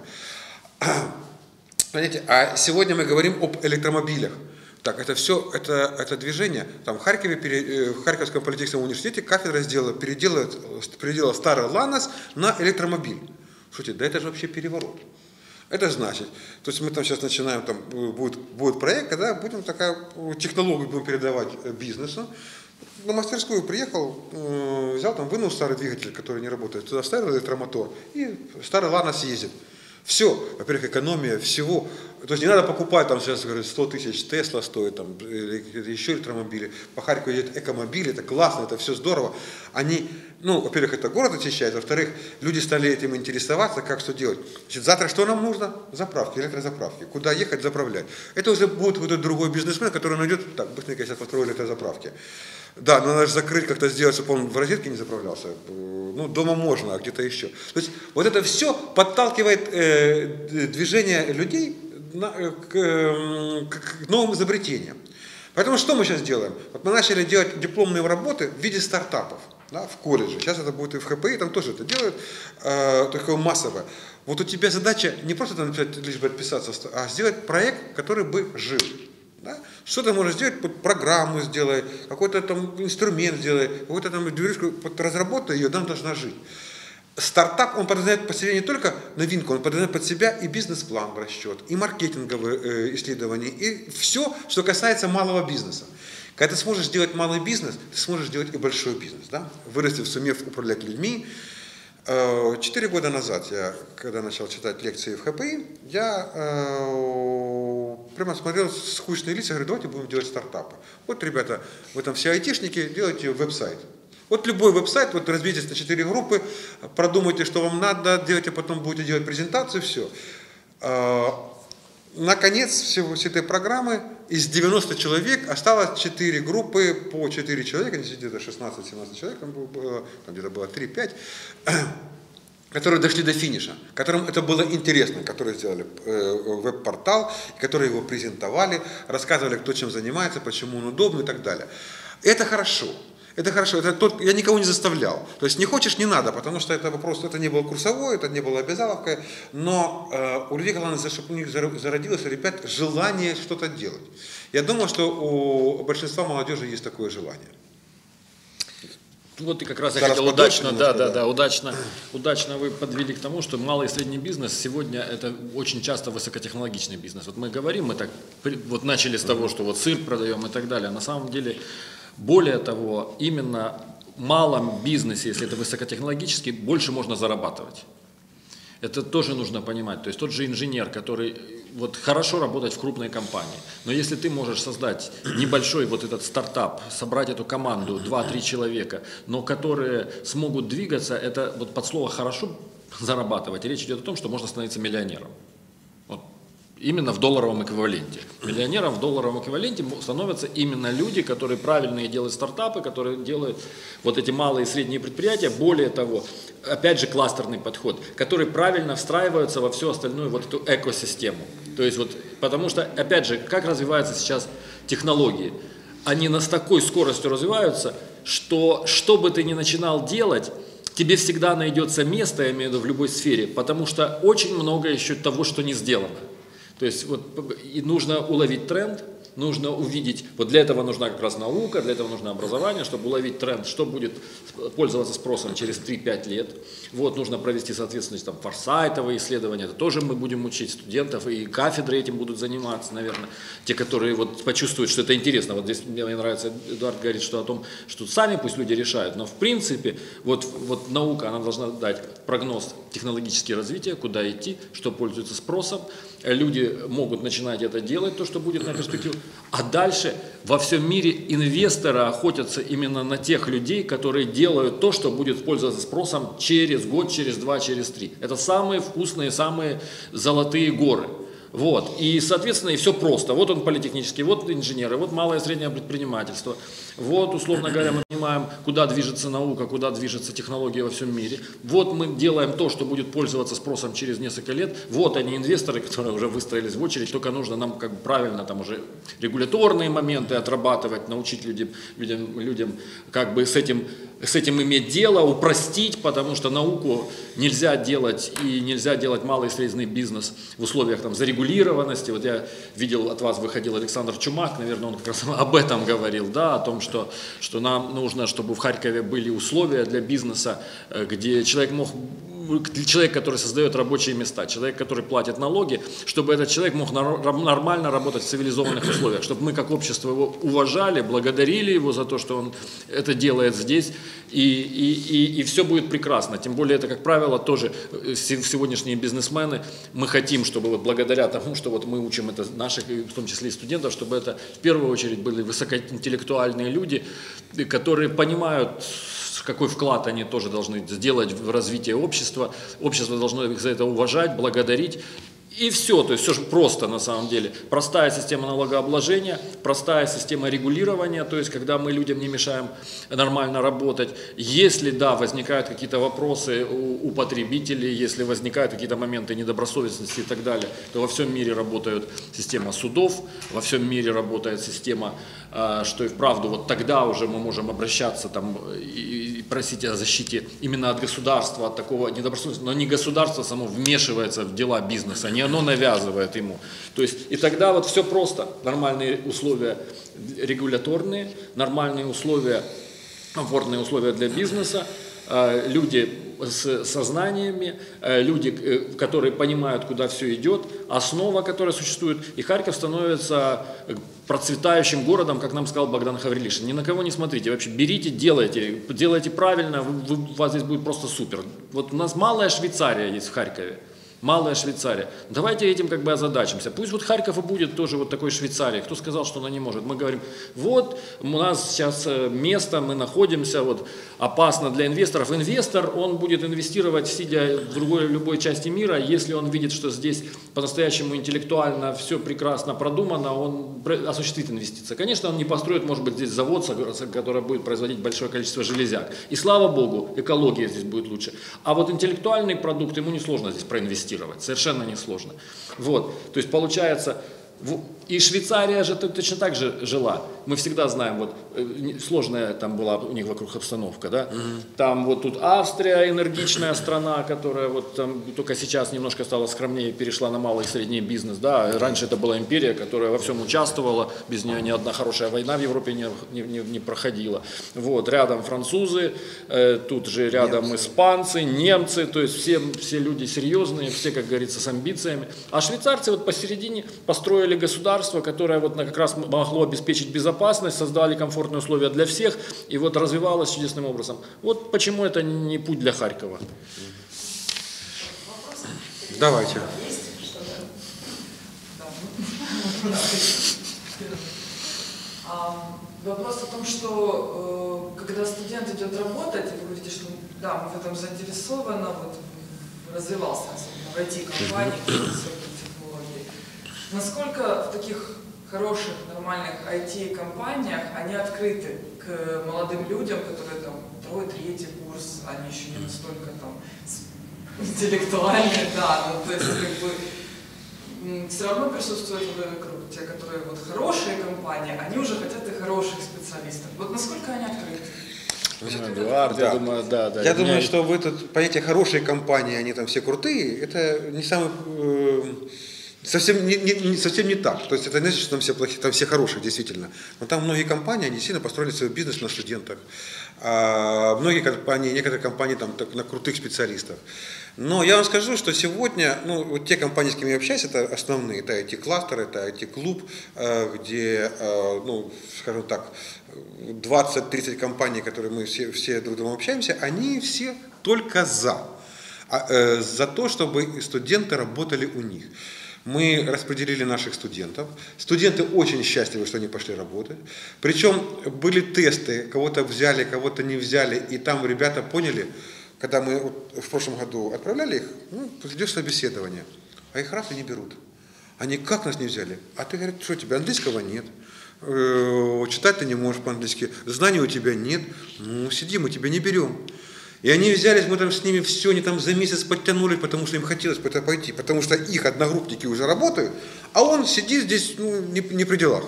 Понимаете, а сегодня мы говорим об электромобилях. Так, это все, это движение. Там в Харькове, в Харьковском политехническом университете кафедра переделала старый ЛАНОС на электромобиль. Слушайте, да это же вообще переворот. Это значит, то есть мы там сейчас начинаем, там будет проект, когда будем такая технологию будем передавать бизнесу. На мастерскую приехал, взял там, вынул старый двигатель, который не работает, туда вставил электромотор, и старый ЛАНОС ездит. Все, во-первых, экономия всего. То есть не надо покупать, там сейчас говорят, 100 тысяч Тесла стоит, там, или еще электромобили. По Харькову едет экомобили, это классно, это все здорово. Они, ну, во-первых, это город очищает, во-вторых, люди стали этим интересоваться, как что делать. Значит, завтра что нам нужно? Заправки, электрозаправки. Куда ехать, заправлять. Это уже будет какой-то другой бизнесмен, который найдет, так, быстренько сейчас построили электрозаправки. Да, но надо же закрыть, как-то сделать, чтобы он в розетке не заправлялся. Ну, дома можно, а где-то еще. То есть вот это все подталкивает движение людей к новым изобретениям. Поэтому что мы сейчас делаем? Вот мы начали делать дипломные работы в виде стартапов, да, в колледже. Сейчас это будет и в ХПИ, там тоже это делают, такое массовое. Вот у тебя задача не просто там написать, лишь бы отписаться, а сделать проект, который бы жил. Да? Что ты можешь сделать? Программу сделай, какой-то там инструмент сделай, какую-то там движку разработай, ее там должна жить. Стартап, он подразумевает под себя не только новинку, он подразумевает под себя и бизнес-план в расчет, и маркетинговые исследования, и все, что касается малого бизнеса. Когда ты сможешь делать малый бизнес, ты сможешь делать и большой бизнес. Да? Вырастив, сумев управлять людьми. 4 года назад, когда начал читать лекции в ХПИ, я прямо смотрел скучные лица, говорю, давайте будем делать стартапы. Вот, ребята, вы там все айтишники, делайте веб-сайт. Вот любой веб-сайт, вот разбейтесь на 4 группы, продумайте, что вам надо делать, а потом будете делать презентацию, все. Наконец, всей этой программы из 90 человек осталось 4 группы по 4 человека, где-то 16-17 человек, там где-то было 3-5, которые дошли до финиша, которым это было интересно, которые сделали веб-портал, которые его презентовали, рассказывали, кто чем занимается, почему он удобный и так далее. Это хорошо. Это хорошо, я никого не заставлял. То есть не хочешь, не надо, потому что это вопрос, это не было курсовое, это не было обязаловкой, но у людей, главное, чтобы у них зародилось, ребят, желание что-то делать. Я думаю, что у большинства молодежи есть такое желание. Вот и как раз я хотел удачно, удачно вы подвели к тому, что малый и средний бизнес сегодня это очень часто высокотехнологичный бизнес. Вот мы говорим, мы так вот начали с того, что вот сыр продаем и так далее. А на самом деле, более того, именно в малом бизнесе, если это высокотехнологический, больше можно зарабатывать. Это тоже нужно понимать. То есть тот же инженер, который вот хорошо работать в крупной компании, но если ты можешь создать небольшой вот этот стартап, собрать эту команду 2-3 человека, но которые смогут двигаться, это вот под слово «хорошо» зарабатывать. Речь идет о том, что можно становиться миллионером. Вот. Именно в долларовом эквиваленте. Миллионером в долларовом эквиваленте становятся именно люди, которые правильные делают стартапы, которые делают вот эти малые и средние предприятия. Более того, опять же кластерный подход, который правильно встраивается во всю остальную вот эту экосистему. То есть вот, потому что, опять же, как развиваются сейчас технологии? Они с такой скоростью развиваются, что бы ты ни начинал делать, тебе всегда найдется место, я имею в виду в любой сфере, потому что очень много еще того, что не сделано. То есть вот и нужно уловить тренд, нужно увидеть, вот для этого нужна как раз наука, для этого нужно образование, чтобы уловить тренд, что будет пользоваться спросом через 3-5 лет. Вот нужно провести, соответственно, там, форсайтовые исследования, это тоже мы будем учить студентов, и кафедры этим будут заниматься, наверное, те, которые вот почувствуют, что это интересно. Вот здесь мне нравится, Эдуард говорит, что о том, что сами пусть люди решают, но в принципе вот наука, она должна дать прогноз технологического развития, куда идти, что пользуется спросом. Люди могут начинать это делать, то, что будет на перспективу. А дальше во всем мире инвесторы охотятся именно на тех людей, которые делают то, что будет пользоваться спросом через год, через 2, через 3. Это самые вкусные, самые золотые горы. Вот. И, соответственно, и все просто. Вот он политехнический, вот инженеры, вот малое и среднее предпринимательство. Вот, условно говоря, мы понимаем, куда движется наука, куда движется технология во всем мире. Вот мы делаем то, что будет пользоваться спросом через несколько лет. Вот они, инвесторы, которые уже выстроились в очередь. Только нужно нам как бы правильно там уже регуляторные моменты отрабатывать, научить людям как бы с этим иметь дело, упростить, потому что науку нельзя делать, и нельзя делать малый и средний бизнес в условиях там зарегулированности. Вот я видел, от вас выходил Александр Чумак, наверное, он как раз об этом говорил, да, о том, что нам нужно, чтобы в Харькове были условия для бизнеса, где человек, который создает рабочие места, человек, который платит налоги, чтобы этот человек мог нормально работать в цивилизованных условиях, чтобы мы как общество его уважали, благодарили его за то, что он это делает здесь, и все будет прекрасно. Тем более это, как правило, тоже сегодняшние бизнесмены, мы хотим, чтобы вот благодаря тому, что вот мы учим это наших, в том числе и студентов, чтобы это в первую очередь были высокоинтеллектуальные люди, которые понимают, какой вклад они тоже должны сделать в развитие общества. Общество должно их за это уважать, благодарить. И все, то есть все же просто на самом деле. Простая система налогообложения, простая система регулирования, то есть когда мы людям не мешаем нормально работать. Если, да, возникают какие-то вопросы у потребителей, если возникают какие-то моменты недобросовестности и так далее, то во всем мире работает система судов, во всем мире работает система, что и вправду вот тогда уже мы можем обращаться там и просить о защите именно от государства, от такого недобросовестности, но не государство само вмешивается в дела бизнеса, не оно навязывает ему. То есть и тогда вот все просто. Нормальные условия регуляторные, нормальные условия, комфортные условия для бизнеса, люди с сознаниями, люди, которые понимают, куда все идет, основа, которая существует. И Харьков становится процветающим городом, как нам сказал Богдан Хаврилишин. Ни на кого не смотрите, вообще берите, делайте правильно, у вас здесь будет просто супер. Вот у нас малая Швейцария есть в Харькове. Малая Швейцария. Давайте этим как бы озадачимся. Пусть вот Харьков и будет тоже вот такой Швейцарией. Кто сказал, что она не может? Мы говорим, вот у нас сейчас место, мы находимся, вот опасно для инвесторов. Инвестор, он будет инвестировать, сидя в любой части мира, если он видит, что здесь по-настоящему интеллектуально все прекрасно продумано, он осуществит инвестиции. Конечно, он не построит, может быть, здесь завод, который будет производить большое количество железяк. И слава богу, экология здесь будет лучше. А вот интеллектуальный продукт, ему несложно здесь проинвестировать. Совершенно несложно. Вот. То есть получается, и Швейцария же точно так же жила. Мы всегда знаем, вот сложная там была у них вокруг обстановка, да? Там вот тут Австрия, энергичная страна, которая вот там только сейчас немножко стала скромнее, перешла на малый и средний бизнес, да? Раньше это была империя, которая во всем участвовала, без нее ни одна хорошая война в Европе не проходила. Вот, рядом французы, тут же рядом испанцы, немцы, то есть все люди серьезные, все, как говорится, с амбициями. А швейцарцы вот посередине построили государство, которое вот как раз могло обеспечить безопасность, создали комфортные условия для всех и вот развивалось чудесным образом. Вот почему это не путь для Харькова. Давайте. Вопрос о том, что когда студент идет работать, и вы говорите, что да, мы в этом заинтересованы, вот развивался особенно в IT-компании, технологии. Насколько в таких хороших, нормальных IT-компаниях они открыты к молодым людям, которые там второй-третий курс, они еще не настолько там интеллектуальные, да, ну, то есть как бы все равно присутствуют те, которые вот хорошие компании, они уже хотят и хороших специалистов. Вот насколько они открыты? Эдуард, да. Я думаю, да. Я думаю, что в это понятие хорошие компании, они там все крутые, это не самый Совсем не так. То есть это не значит, что там все плохие, там все хорошие, действительно. Но там многие компании, они сильно построили свой бизнес на студентах. Многие компании, некоторые компании там на крутых специалистах. Но я вам скажу, что сегодня, ну, вот те компании, с кем я общаюсь, это основные, это IT-кластер, это IT-клуб, где, ну, скажем так, 20-30 компаний, которые мы все друг с другом общаемся, они все только за то, чтобы студенты работали у них. Мы распределили наших студентов. Студенты очень счастливы, что они пошли работать. Причем были тесты, кого-то взяли, кого-то не взяли, и там ребята поняли, когда мы в прошлом году отправляли их, ну, идешь собеседование, а их раз и не берут. Они как нас не взяли? А ты говоришь, что у тебя английского нет, читать ты не можешь по-английски, знаний у тебя нет, ну сиди, мы тебя не берем. И они взялись, мы там с ними все, они там за месяц подтянули, потому что им хотелось куда-то пойти, потому что их одногруппники уже работают, а он сидит здесь, ну, не при делах.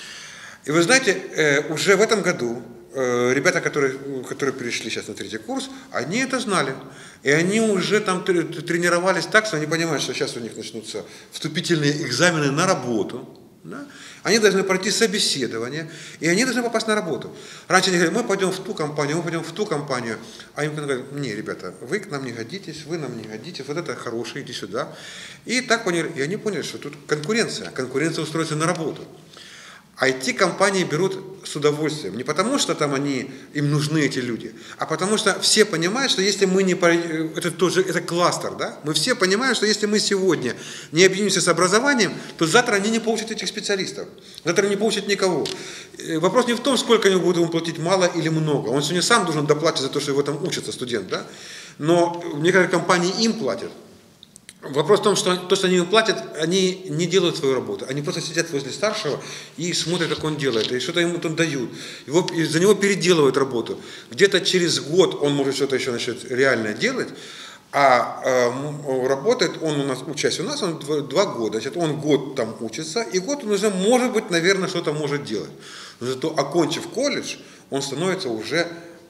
И вы знаете, уже в этом году ребята, которые перешли сейчас на 3-й курс, они это знали. И они уже там тренировались так, что они понимают, что сейчас у них начнутся вступительные экзамены на работу. Да? Они должны пройти собеседование, и они должны попасть на работу. Раньше они говорили, мы пойдем в ту компанию, мы пойдем в ту компанию. А им говорят, не, ребята, вы к нам не годитесь, вы нам не годитесь, вот это хороший, иди сюда. И так поняли, и они поняли, что тут конкуренция устроится на работу. IT-компании берут с удовольствием. Не потому, что там им нужны эти люди, а потому что все понимают, что если мы не... Это кластер, да? Мы все понимаем, что если мы сегодня не объединимся с образованием, то завтра они не получат этих специалистов. Завтра не получат никого. Вопрос не в том, сколько они будут ему платить, мало или много. Он сегодня сам должен доплатить за то, что его там учится студент, да? Но некоторые компании им платят. Вопрос в том, что то, что они им платят, они не делают свою работу. Они просто сидят возле старшего и смотрят, как он делает, и что-то ему там дают. И за него переделывают работу. Где-то через год он может что-то еще начать реально делать, а работает он у нас, учась у нас, он 2 года. Значит, он год там учится, и год он уже, может быть, наверное, что-то может делать. Но зато, окончив колледж, он становится уже,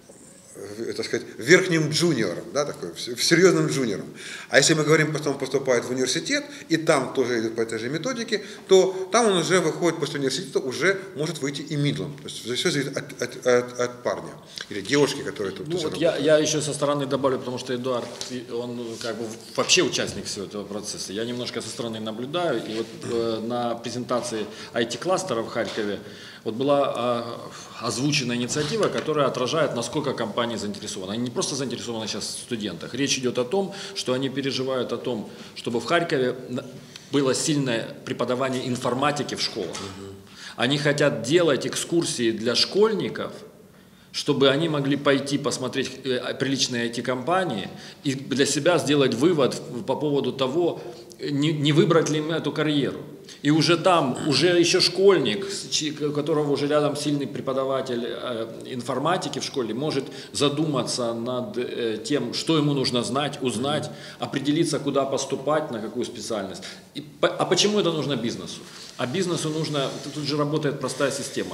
так сказать, верхним джуниором, да, такой, серьезным джуниором. А если мы говорим, потом поступает в университет, и там тоже идет по этой же методике, то там он уже выходит после университета, уже может выйти и мидлом. То есть все зависит от парня или девушки, которые тут. Ну, вот я еще со стороны добавлю, потому что Эдуард, он как бы вообще участник всего этого процесса. Я немножко со стороны наблюдаю, и вот на презентации IT-кластера в Харькове вот была озвучена инициатива, которая отражает, насколько компании заинтересованы. Они не просто заинтересованы сейчас в студентах. Речь идет о том, что они переживают о том, чтобы в Харькове было сильное преподавание информатики в школах. Они хотят делать экскурсии для школьников, чтобы они могли пойти посмотреть приличные IT-компании и для себя сделать вывод по поводу того, не выбрать ли им эту карьеру. И уже там, уже еще школьник, у которого уже рядом сильный преподаватель информатики в школе, может задуматься над тем, что ему нужно знать, узнать, определиться, куда поступать, на какую специальность. А почему это нужно бизнесу? А бизнесу нужно, тут же работает простая система.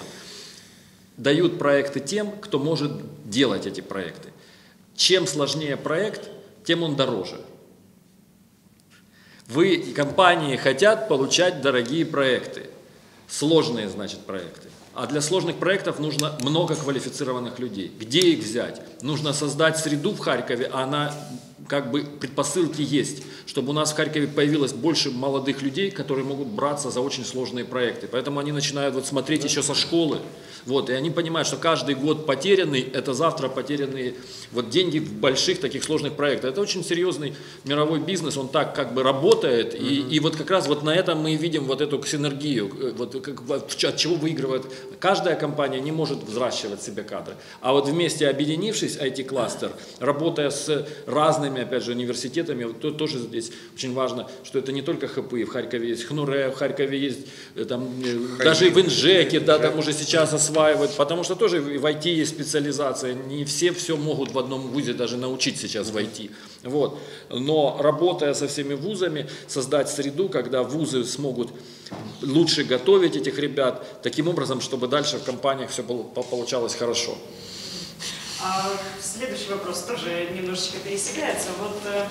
Дают проекты тем, кто может делать эти проекты. Чем сложнее проект, тем он дороже. Компании хотят получать дорогие проекты, сложные, значит, проекты. А для сложных проектов нужно много квалифицированных людей. Где их взять? Нужно создать среду в Харькове, а она, как бы, предпосылки есть, чтобы у нас в Харькове появилось больше молодых людей, которые могут браться за очень сложные проекты. Поэтому они начинают вот смотреть еще со школы. Вот, и они понимают, что каждый год потерянный, это завтра потерянные вот деньги в больших таких сложных проектах. Это очень серьезный мировой бизнес, он так как бы работает, и вот как раз вот на этом мы видим вот эту синергию, вот, от чего выигрывает. Каждая компания не может взращивать себе кадры, а вот вместе объединившись, IT-кластер, работая с разными, опять же, университетами, вот, то, тоже здесь очень важно, что это не только ХПИ, в Харькове есть ХНУРЕ, в Харькове есть там, даже в Инжеке, да, там уже сейчас осваивают, потому что тоже в IT есть специализация, не все могут в одном вузе даже научить сейчас в IT. Вот. Но работая со всеми вузами, создать среду, когда вузы смогут лучше готовить этих ребят, таким образом, чтобы дальше в компаниях все получалось хорошо. Следующий вопрос тоже немножечко пересекается. Вот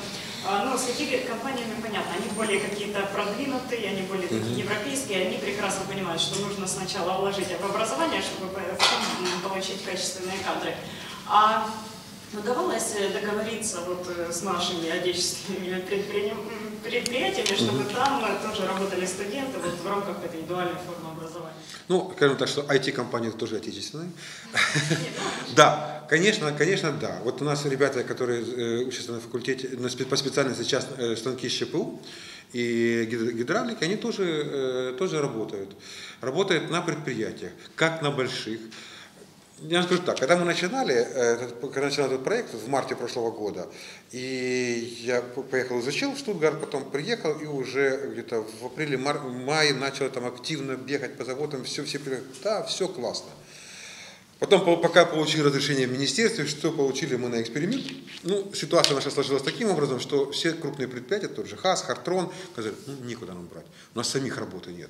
Ну, с IT-компаниями понятно, они более какие-то продвинутые, они более такие европейские, они прекрасно понимают, что нужно сначала вложить в образование, чтобы потом получить качественные кадры. А удавалось договориться вот с нашими отечественными предприятиями, чтобы там тоже работали студенты вот в рамках этой дуальной формы образования? Ну, скажем так, что IT-компании тоже отечественные. Да, конечно, да. Вот у нас ребята, которые учатся на факультете, по специальности сейчас станки ЩПУ и гидравлики, они тоже работают. Работают на предприятиях, как на больших. Я скажу так, когда начинал этот проект в марте прошлого года, и я поехал, изучил в Штутгарт, потом приехал и уже где-то в апреле-мае начал там активно бегать по заводам, все да, все классно. Потом, пока получили разрешение в министерстве, что получили мы на эксперимент, ну, ситуация наша сложилась таким образом, что все крупные предприятия, тот же ХАС, Хартрон, сказали, ну, некуда нам брать, у нас самих работы нет.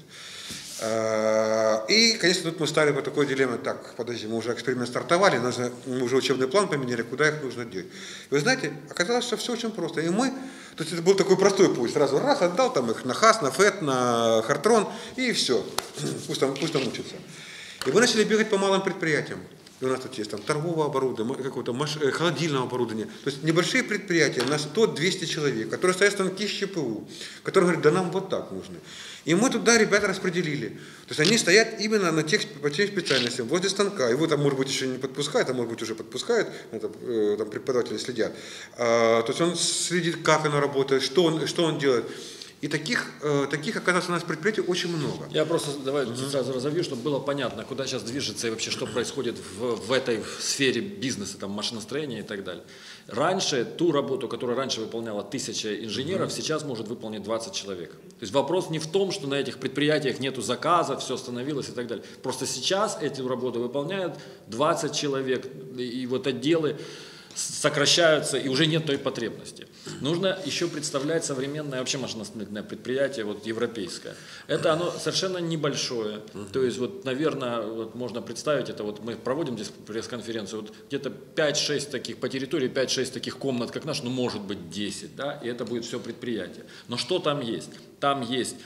И, конечно, тут мы стали по такой дилемме, так, подожди, мы уже эксперимент стартовали, мы уже учебный план поменяли, куда их нужно деть. И вы знаете, оказалось, что все очень просто. И мы, то есть это был такой простой путь, сразу раз отдал там их на ХАС, на ФЭТ, на Хартрон, и все, пусть там учатся. И мы начали бегать по малым предприятиям. И у нас тут есть там торговое оборудование, какое-то холодильное оборудование. То есть небольшие предприятия на 100-200 человек, которые стоят станки ЩПУ, которые говорят, да нам вот так нужно. И мы туда ребята распределили. То есть они стоят именно по тех специальностям, возле станка. Его там, может быть, еще не подпускают, а может быть, уже подпускают, там преподаватели следят. То есть он следит, как оно работает, что он делает. И таких, оказывается, у нас предприятий очень много. Я просто давай сразу разовью, чтобы было понятно, куда сейчас движется и вообще, что происходит в этой сфере бизнеса, там, машиностроения и так далее. Раньше, ту работу, которую раньше выполняла 1000 инженеров, сейчас может выполнить 20 человек. То есть вопрос не в том, что на этих предприятиях нету заказов, все остановилось и так далее. Просто сейчас эту работу выполняют 20 человек, и вот отделы сокращаются, и уже нет той потребности. Нужно еще представлять современное вообще машиностроительное предприятие, вот европейское. Это оно совершенно небольшое. То есть, вот, наверное, вот можно представить, это вот мы проводим здесь пресс-конференцию, вот где-то 5-6 таких, по территории 5-6 таких комнат, как наш, ну может быть 10, да, и это будет все предприятие. Но что там есть? Там есть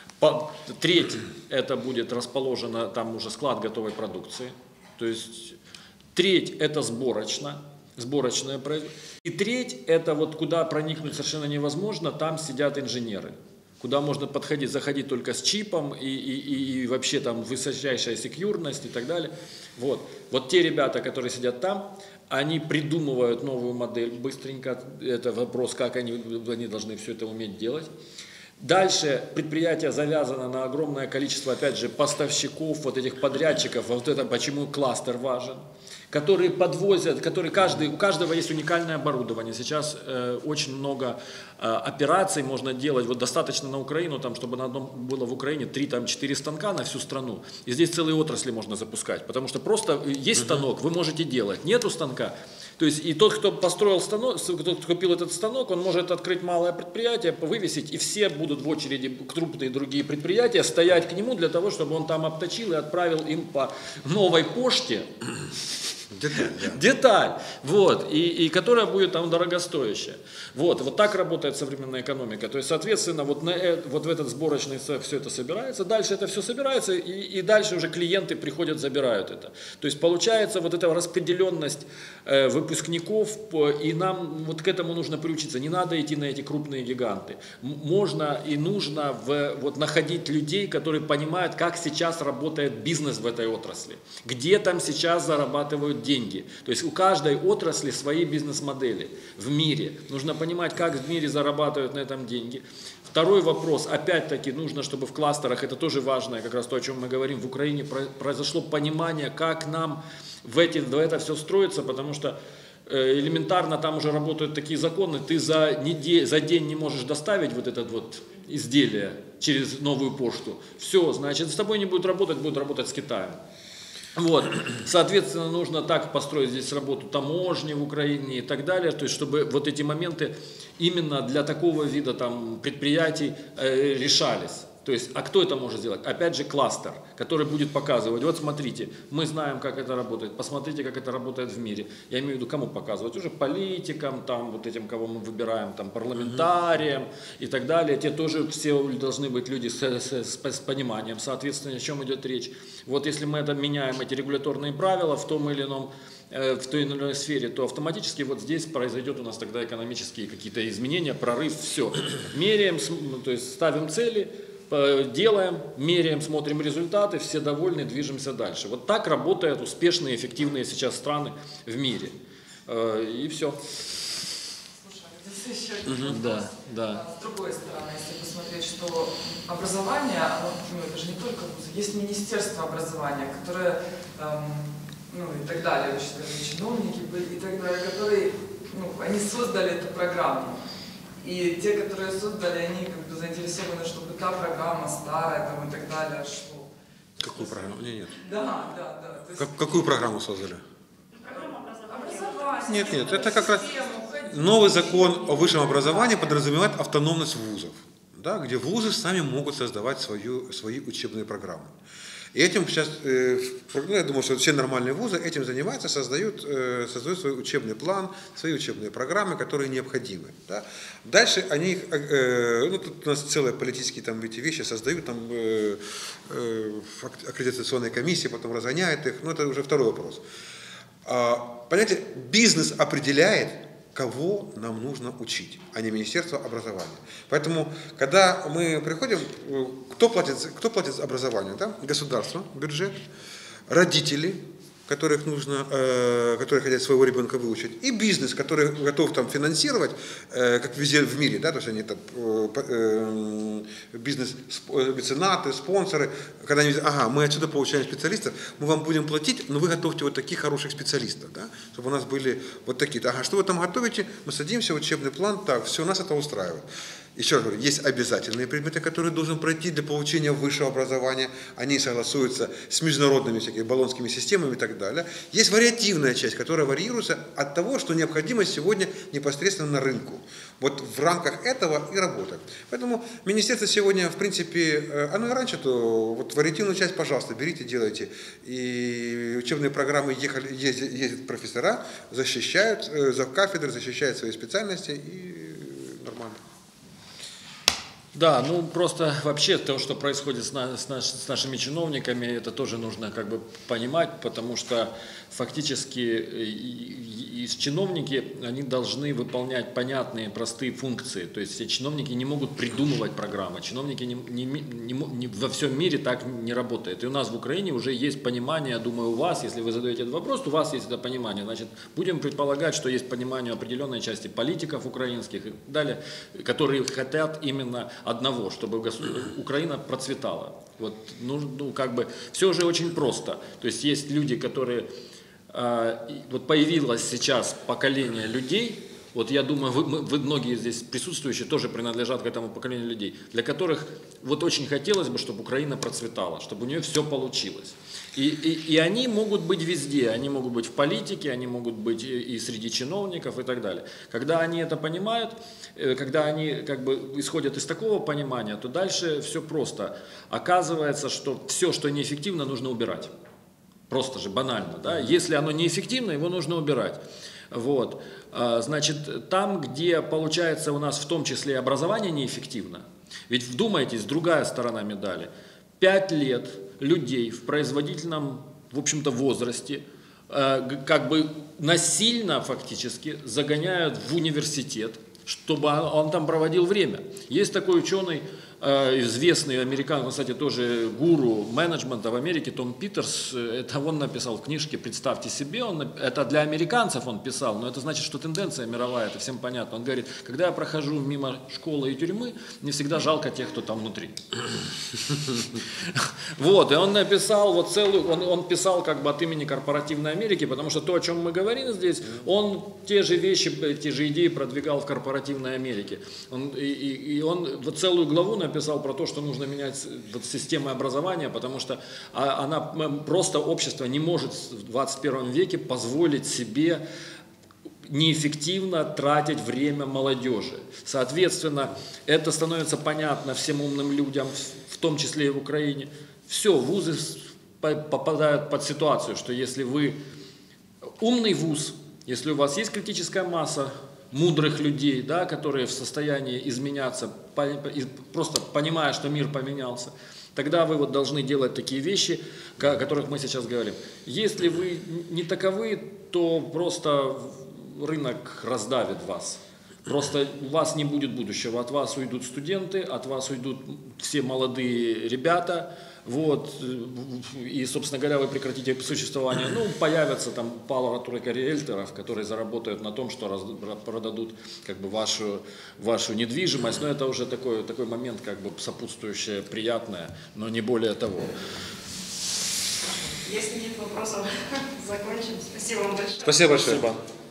треть, это будет расположено, там уже склад готовой продукции, то есть треть это сборочная производство. И треть, это вот куда проникнуть совершенно невозможно, там сидят инженеры. Куда можно заходить только с чипом и вообще там высочайшая секьюрность и так далее. Вот те ребята, которые сидят там, они придумывают новую модель быстренько. Это вопрос, как они должны все это уметь делать. Дальше предприятие завязано на огромное количество, опять же, поставщиков, вот этих подрядчиков, вот это почему кластер важен, которые подвозят, у каждого есть уникальное оборудование. Сейчас очень много операций можно делать, вот достаточно на Украину, там, чтобы на одном было в Украине 3-4 станка на всю страну, и здесь целые отрасли можно запускать, потому что просто есть станок, вы можете делать, нету станка. То есть и тот, кто построил станок, кто купил этот станок, он может открыть малое предприятие, вывесить, и все будут в очереди, крупные другие предприятия, стоять к нему для того, чтобы он там обточил и отправил им по новой почте деталь, вот, и которая будет там дорогостоящая. Вот так работает современная экономика. То есть, соответственно, вот в этот сборочный цех все это собирается, дальше это все собирается, и дальше уже клиенты приходят, забирают это. То есть, получается вот эта распределенность выпускников, и нам вот к этому нужно приучиться. Не надо идти на эти крупные гиганты. Можно и нужно находить людей, которые понимают, как сейчас работает бизнес в этой отрасли, где там сейчас зарабатывают деньги. То есть у каждой отрасли свои бизнес-модели в мире. Нужно понимать, как в мире зарабатывают на этом деньги. Второй вопрос, опять-таки, нужно, чтобы в кластерах, это тоже важно, как раз то, о чем мы говорим, в Украине произошло понимание, как нам в это все строится, потому что элементарно там уже работают такие законы, ты за день не можешь доставить вот это вот изделие через новую почту. Все, значит, с тобой не будет работать с Китаем. Вот, соответственно, нужно так построить здесь работу таможни в Украине и так далее, то есть, чтобы вот эти моменты именно для такого вида там предприятий решались. То есть, а кто это может сделать? Опять же, кластер, который будет показывать, вот смотрите, мы знаем, как это работает, посмотрите, как это работает в мире. Я имею в виду, кому показывать? Уже политикам, там, вот этим, кого мы выбираем, там, парламентариям и так далее. Те тоже все должны быть люди с пониманием, соответственно, о чем идет речь. Вот если мы это меняем, эти регуляторные правила в том или ином, в той или иной сфере, то автоматически вот здесь произойдет у нас тогда экономические какие-то изменения, прорыв, все. Меряем, то есть ставим цели, делаем, меряем, смотрим результаты, все довольны, движемся дальше. Вот так работают успешные, эффективные сейчас страны в мире. И все. Слушай, здесь еще один вопрос. Да, да. С другой стороны, если посмотреть, что образование, оно, ну, это же не только вузы, есть Министерство образования, которое, ну и так далее, чиновники и так далее, которые, ну, они создали эту программу. И те, которые создали, они как бы заинтересованы, чтобы та программа старая там, и так далее шла. Какую программу? Нет. Да. То есть, Какую программу создали? образование. Нет, это как раз новый закон о высшем образовании подразумевает автономность вузов, да, где вузы сами могут создавать свои учебные программы. И этим сейчас, я думаю, что все нормальные вузы этим занимаются, создают свой учебный план, свои учебные программы, которые необходимы. Да. Дальше они, ну, тут у нас целые политические там эти вещи создают, там аккредитационные комиссии, потом разгоняют их, но это уже второй вопрос. Понимаете, бизнес определяет, кого нам нужно учить, а не Министерство образования. Поэтому, когда мы приходим, кто платит за образование? Да? Государство, бюджет, родители, которых нужно, которые хотят своего ребенка выучить, и бизнес, который готов там финансировать, как везде в мире, да, то есть они там бизнес-меценаты, спонсоры, когда они говорят, ага, мы отсюда получаем специалистов, мы вам будем платить, но вы готовьте вот таких хороших специалистов, да, чтобы у нас были вот такие. Ага, что вы там готовите? Мы садимся, учебный план, так, все, нас это устраивает. Еще раз говорю, есть обязательные предметы, которые должен пройти для получения высшего образования. Они согласуются с международными всякими баллонскими системами и так далее. Есть вариативная часть, которая варьируется от того, что необходимо сегодня непосредственно на рынку. Вот в рамках этого и работает. Поэтому министерство сегодня, в принципе, оно и раньше, то вот вариативную часть, пожалуйста, берите, делайте. И учебные программы ездят профессора, защищают завкафедры, защищают свои специальности и нормально. Да, ну просто вообще то, что происходит с нашими чиновниками, это тоже нужно как бы понимать, потому что фактически чиновники, они должны выполнять понятные, простые функции. То есть все чиновники не могут придумывать программы, чиновники во всем мире так не работает. И у нас в Украине уже есть понимание, думаю, у вас, если вы задаете этот вопрос, то у вас есть это понимание. Значит, будем предполагать, что есть понимание определенной части политиков украинских и далее, которые хотят именно одного, чтобы Украина процветала. Вот, ну, как бы, все уже очень просто. То есть есть люди, которые, вот появилось сейчас поколение людей, вот я думаю, вы многие здесь присутствующие тоже принадлежат к этому поколению людей, для которых вот очень хотелось бы, чтобы Украина процветала, чтобы у нее все получилось. И они могут быть везде, они могут быть в политике, они могут быть и среди чиновников и так далее. Когда они это понимают, когда они как бы исходят из такого понимания, то дальше все просто. Оказывается, что все, что неэффективно, нужно убирать. Просто же, банально. Да? Если оно неэффективно, его нужно убирать. Вот. Значит, там, где получается у нас в том числе образование неэффективно, ведь вдумайтесь, другая сторона медали. 5 лет людей в производительном, в общем-то, возрасте как бы насильно фактически загоняют в университет, чтобы он там проводил время. Есть такой ученый, известный американский, кстати, тоже гуру менеджмента в Америке, Том Питерс, это он написал в книжке «Представьте себе», это для американцев он писал, но это значит, что тенденция мировая, это всем понятно. Он говорит, когда я прохожу мимо школы и тюрьмы, мне всегда жалко тех, кто там внутри. Вот, и он написал вот целую, он писал как бы от имени корпоративной Америки, потому что то, о чем мы говорим здесь, он те же вещи, те же идеи продвигал в корпоративной Америке. И он вот целую главу написал про то, что нужно менять вот систему образования, потому что она просто общество не может в 21 веке позволить себе неэффективно тратить время молодежи. Соответственно, это становится понятно всем умным людям, в том числе и в Украине. Все, вузы попадают под ситуацию, что если вы умный вуз, если у вас есть критическая масса мудрых людей, да, которые в состоянии изменяться, просто понимая, что мир поменялся, тогда вы вот должны делать такие вещи, о которых мы сейчас говорим. Если вы не таковы, то просто рынок раздавит вас. Просто у вас не будет будущего, от вас уйдут студенты, от вас уйдут все молодые ребята, вот, и, собственно говоря, вы прекратите существование. Ну, появятся там пара-тройка риэлторов, которые заработают на том, что продадут как бы вашу недвижимость, но это уже такой момент как бы сопутствующее, приятное, но не более того. Если нет вопросов, закончим. Спасибо вам большое. Спасибо большое. Спасибо.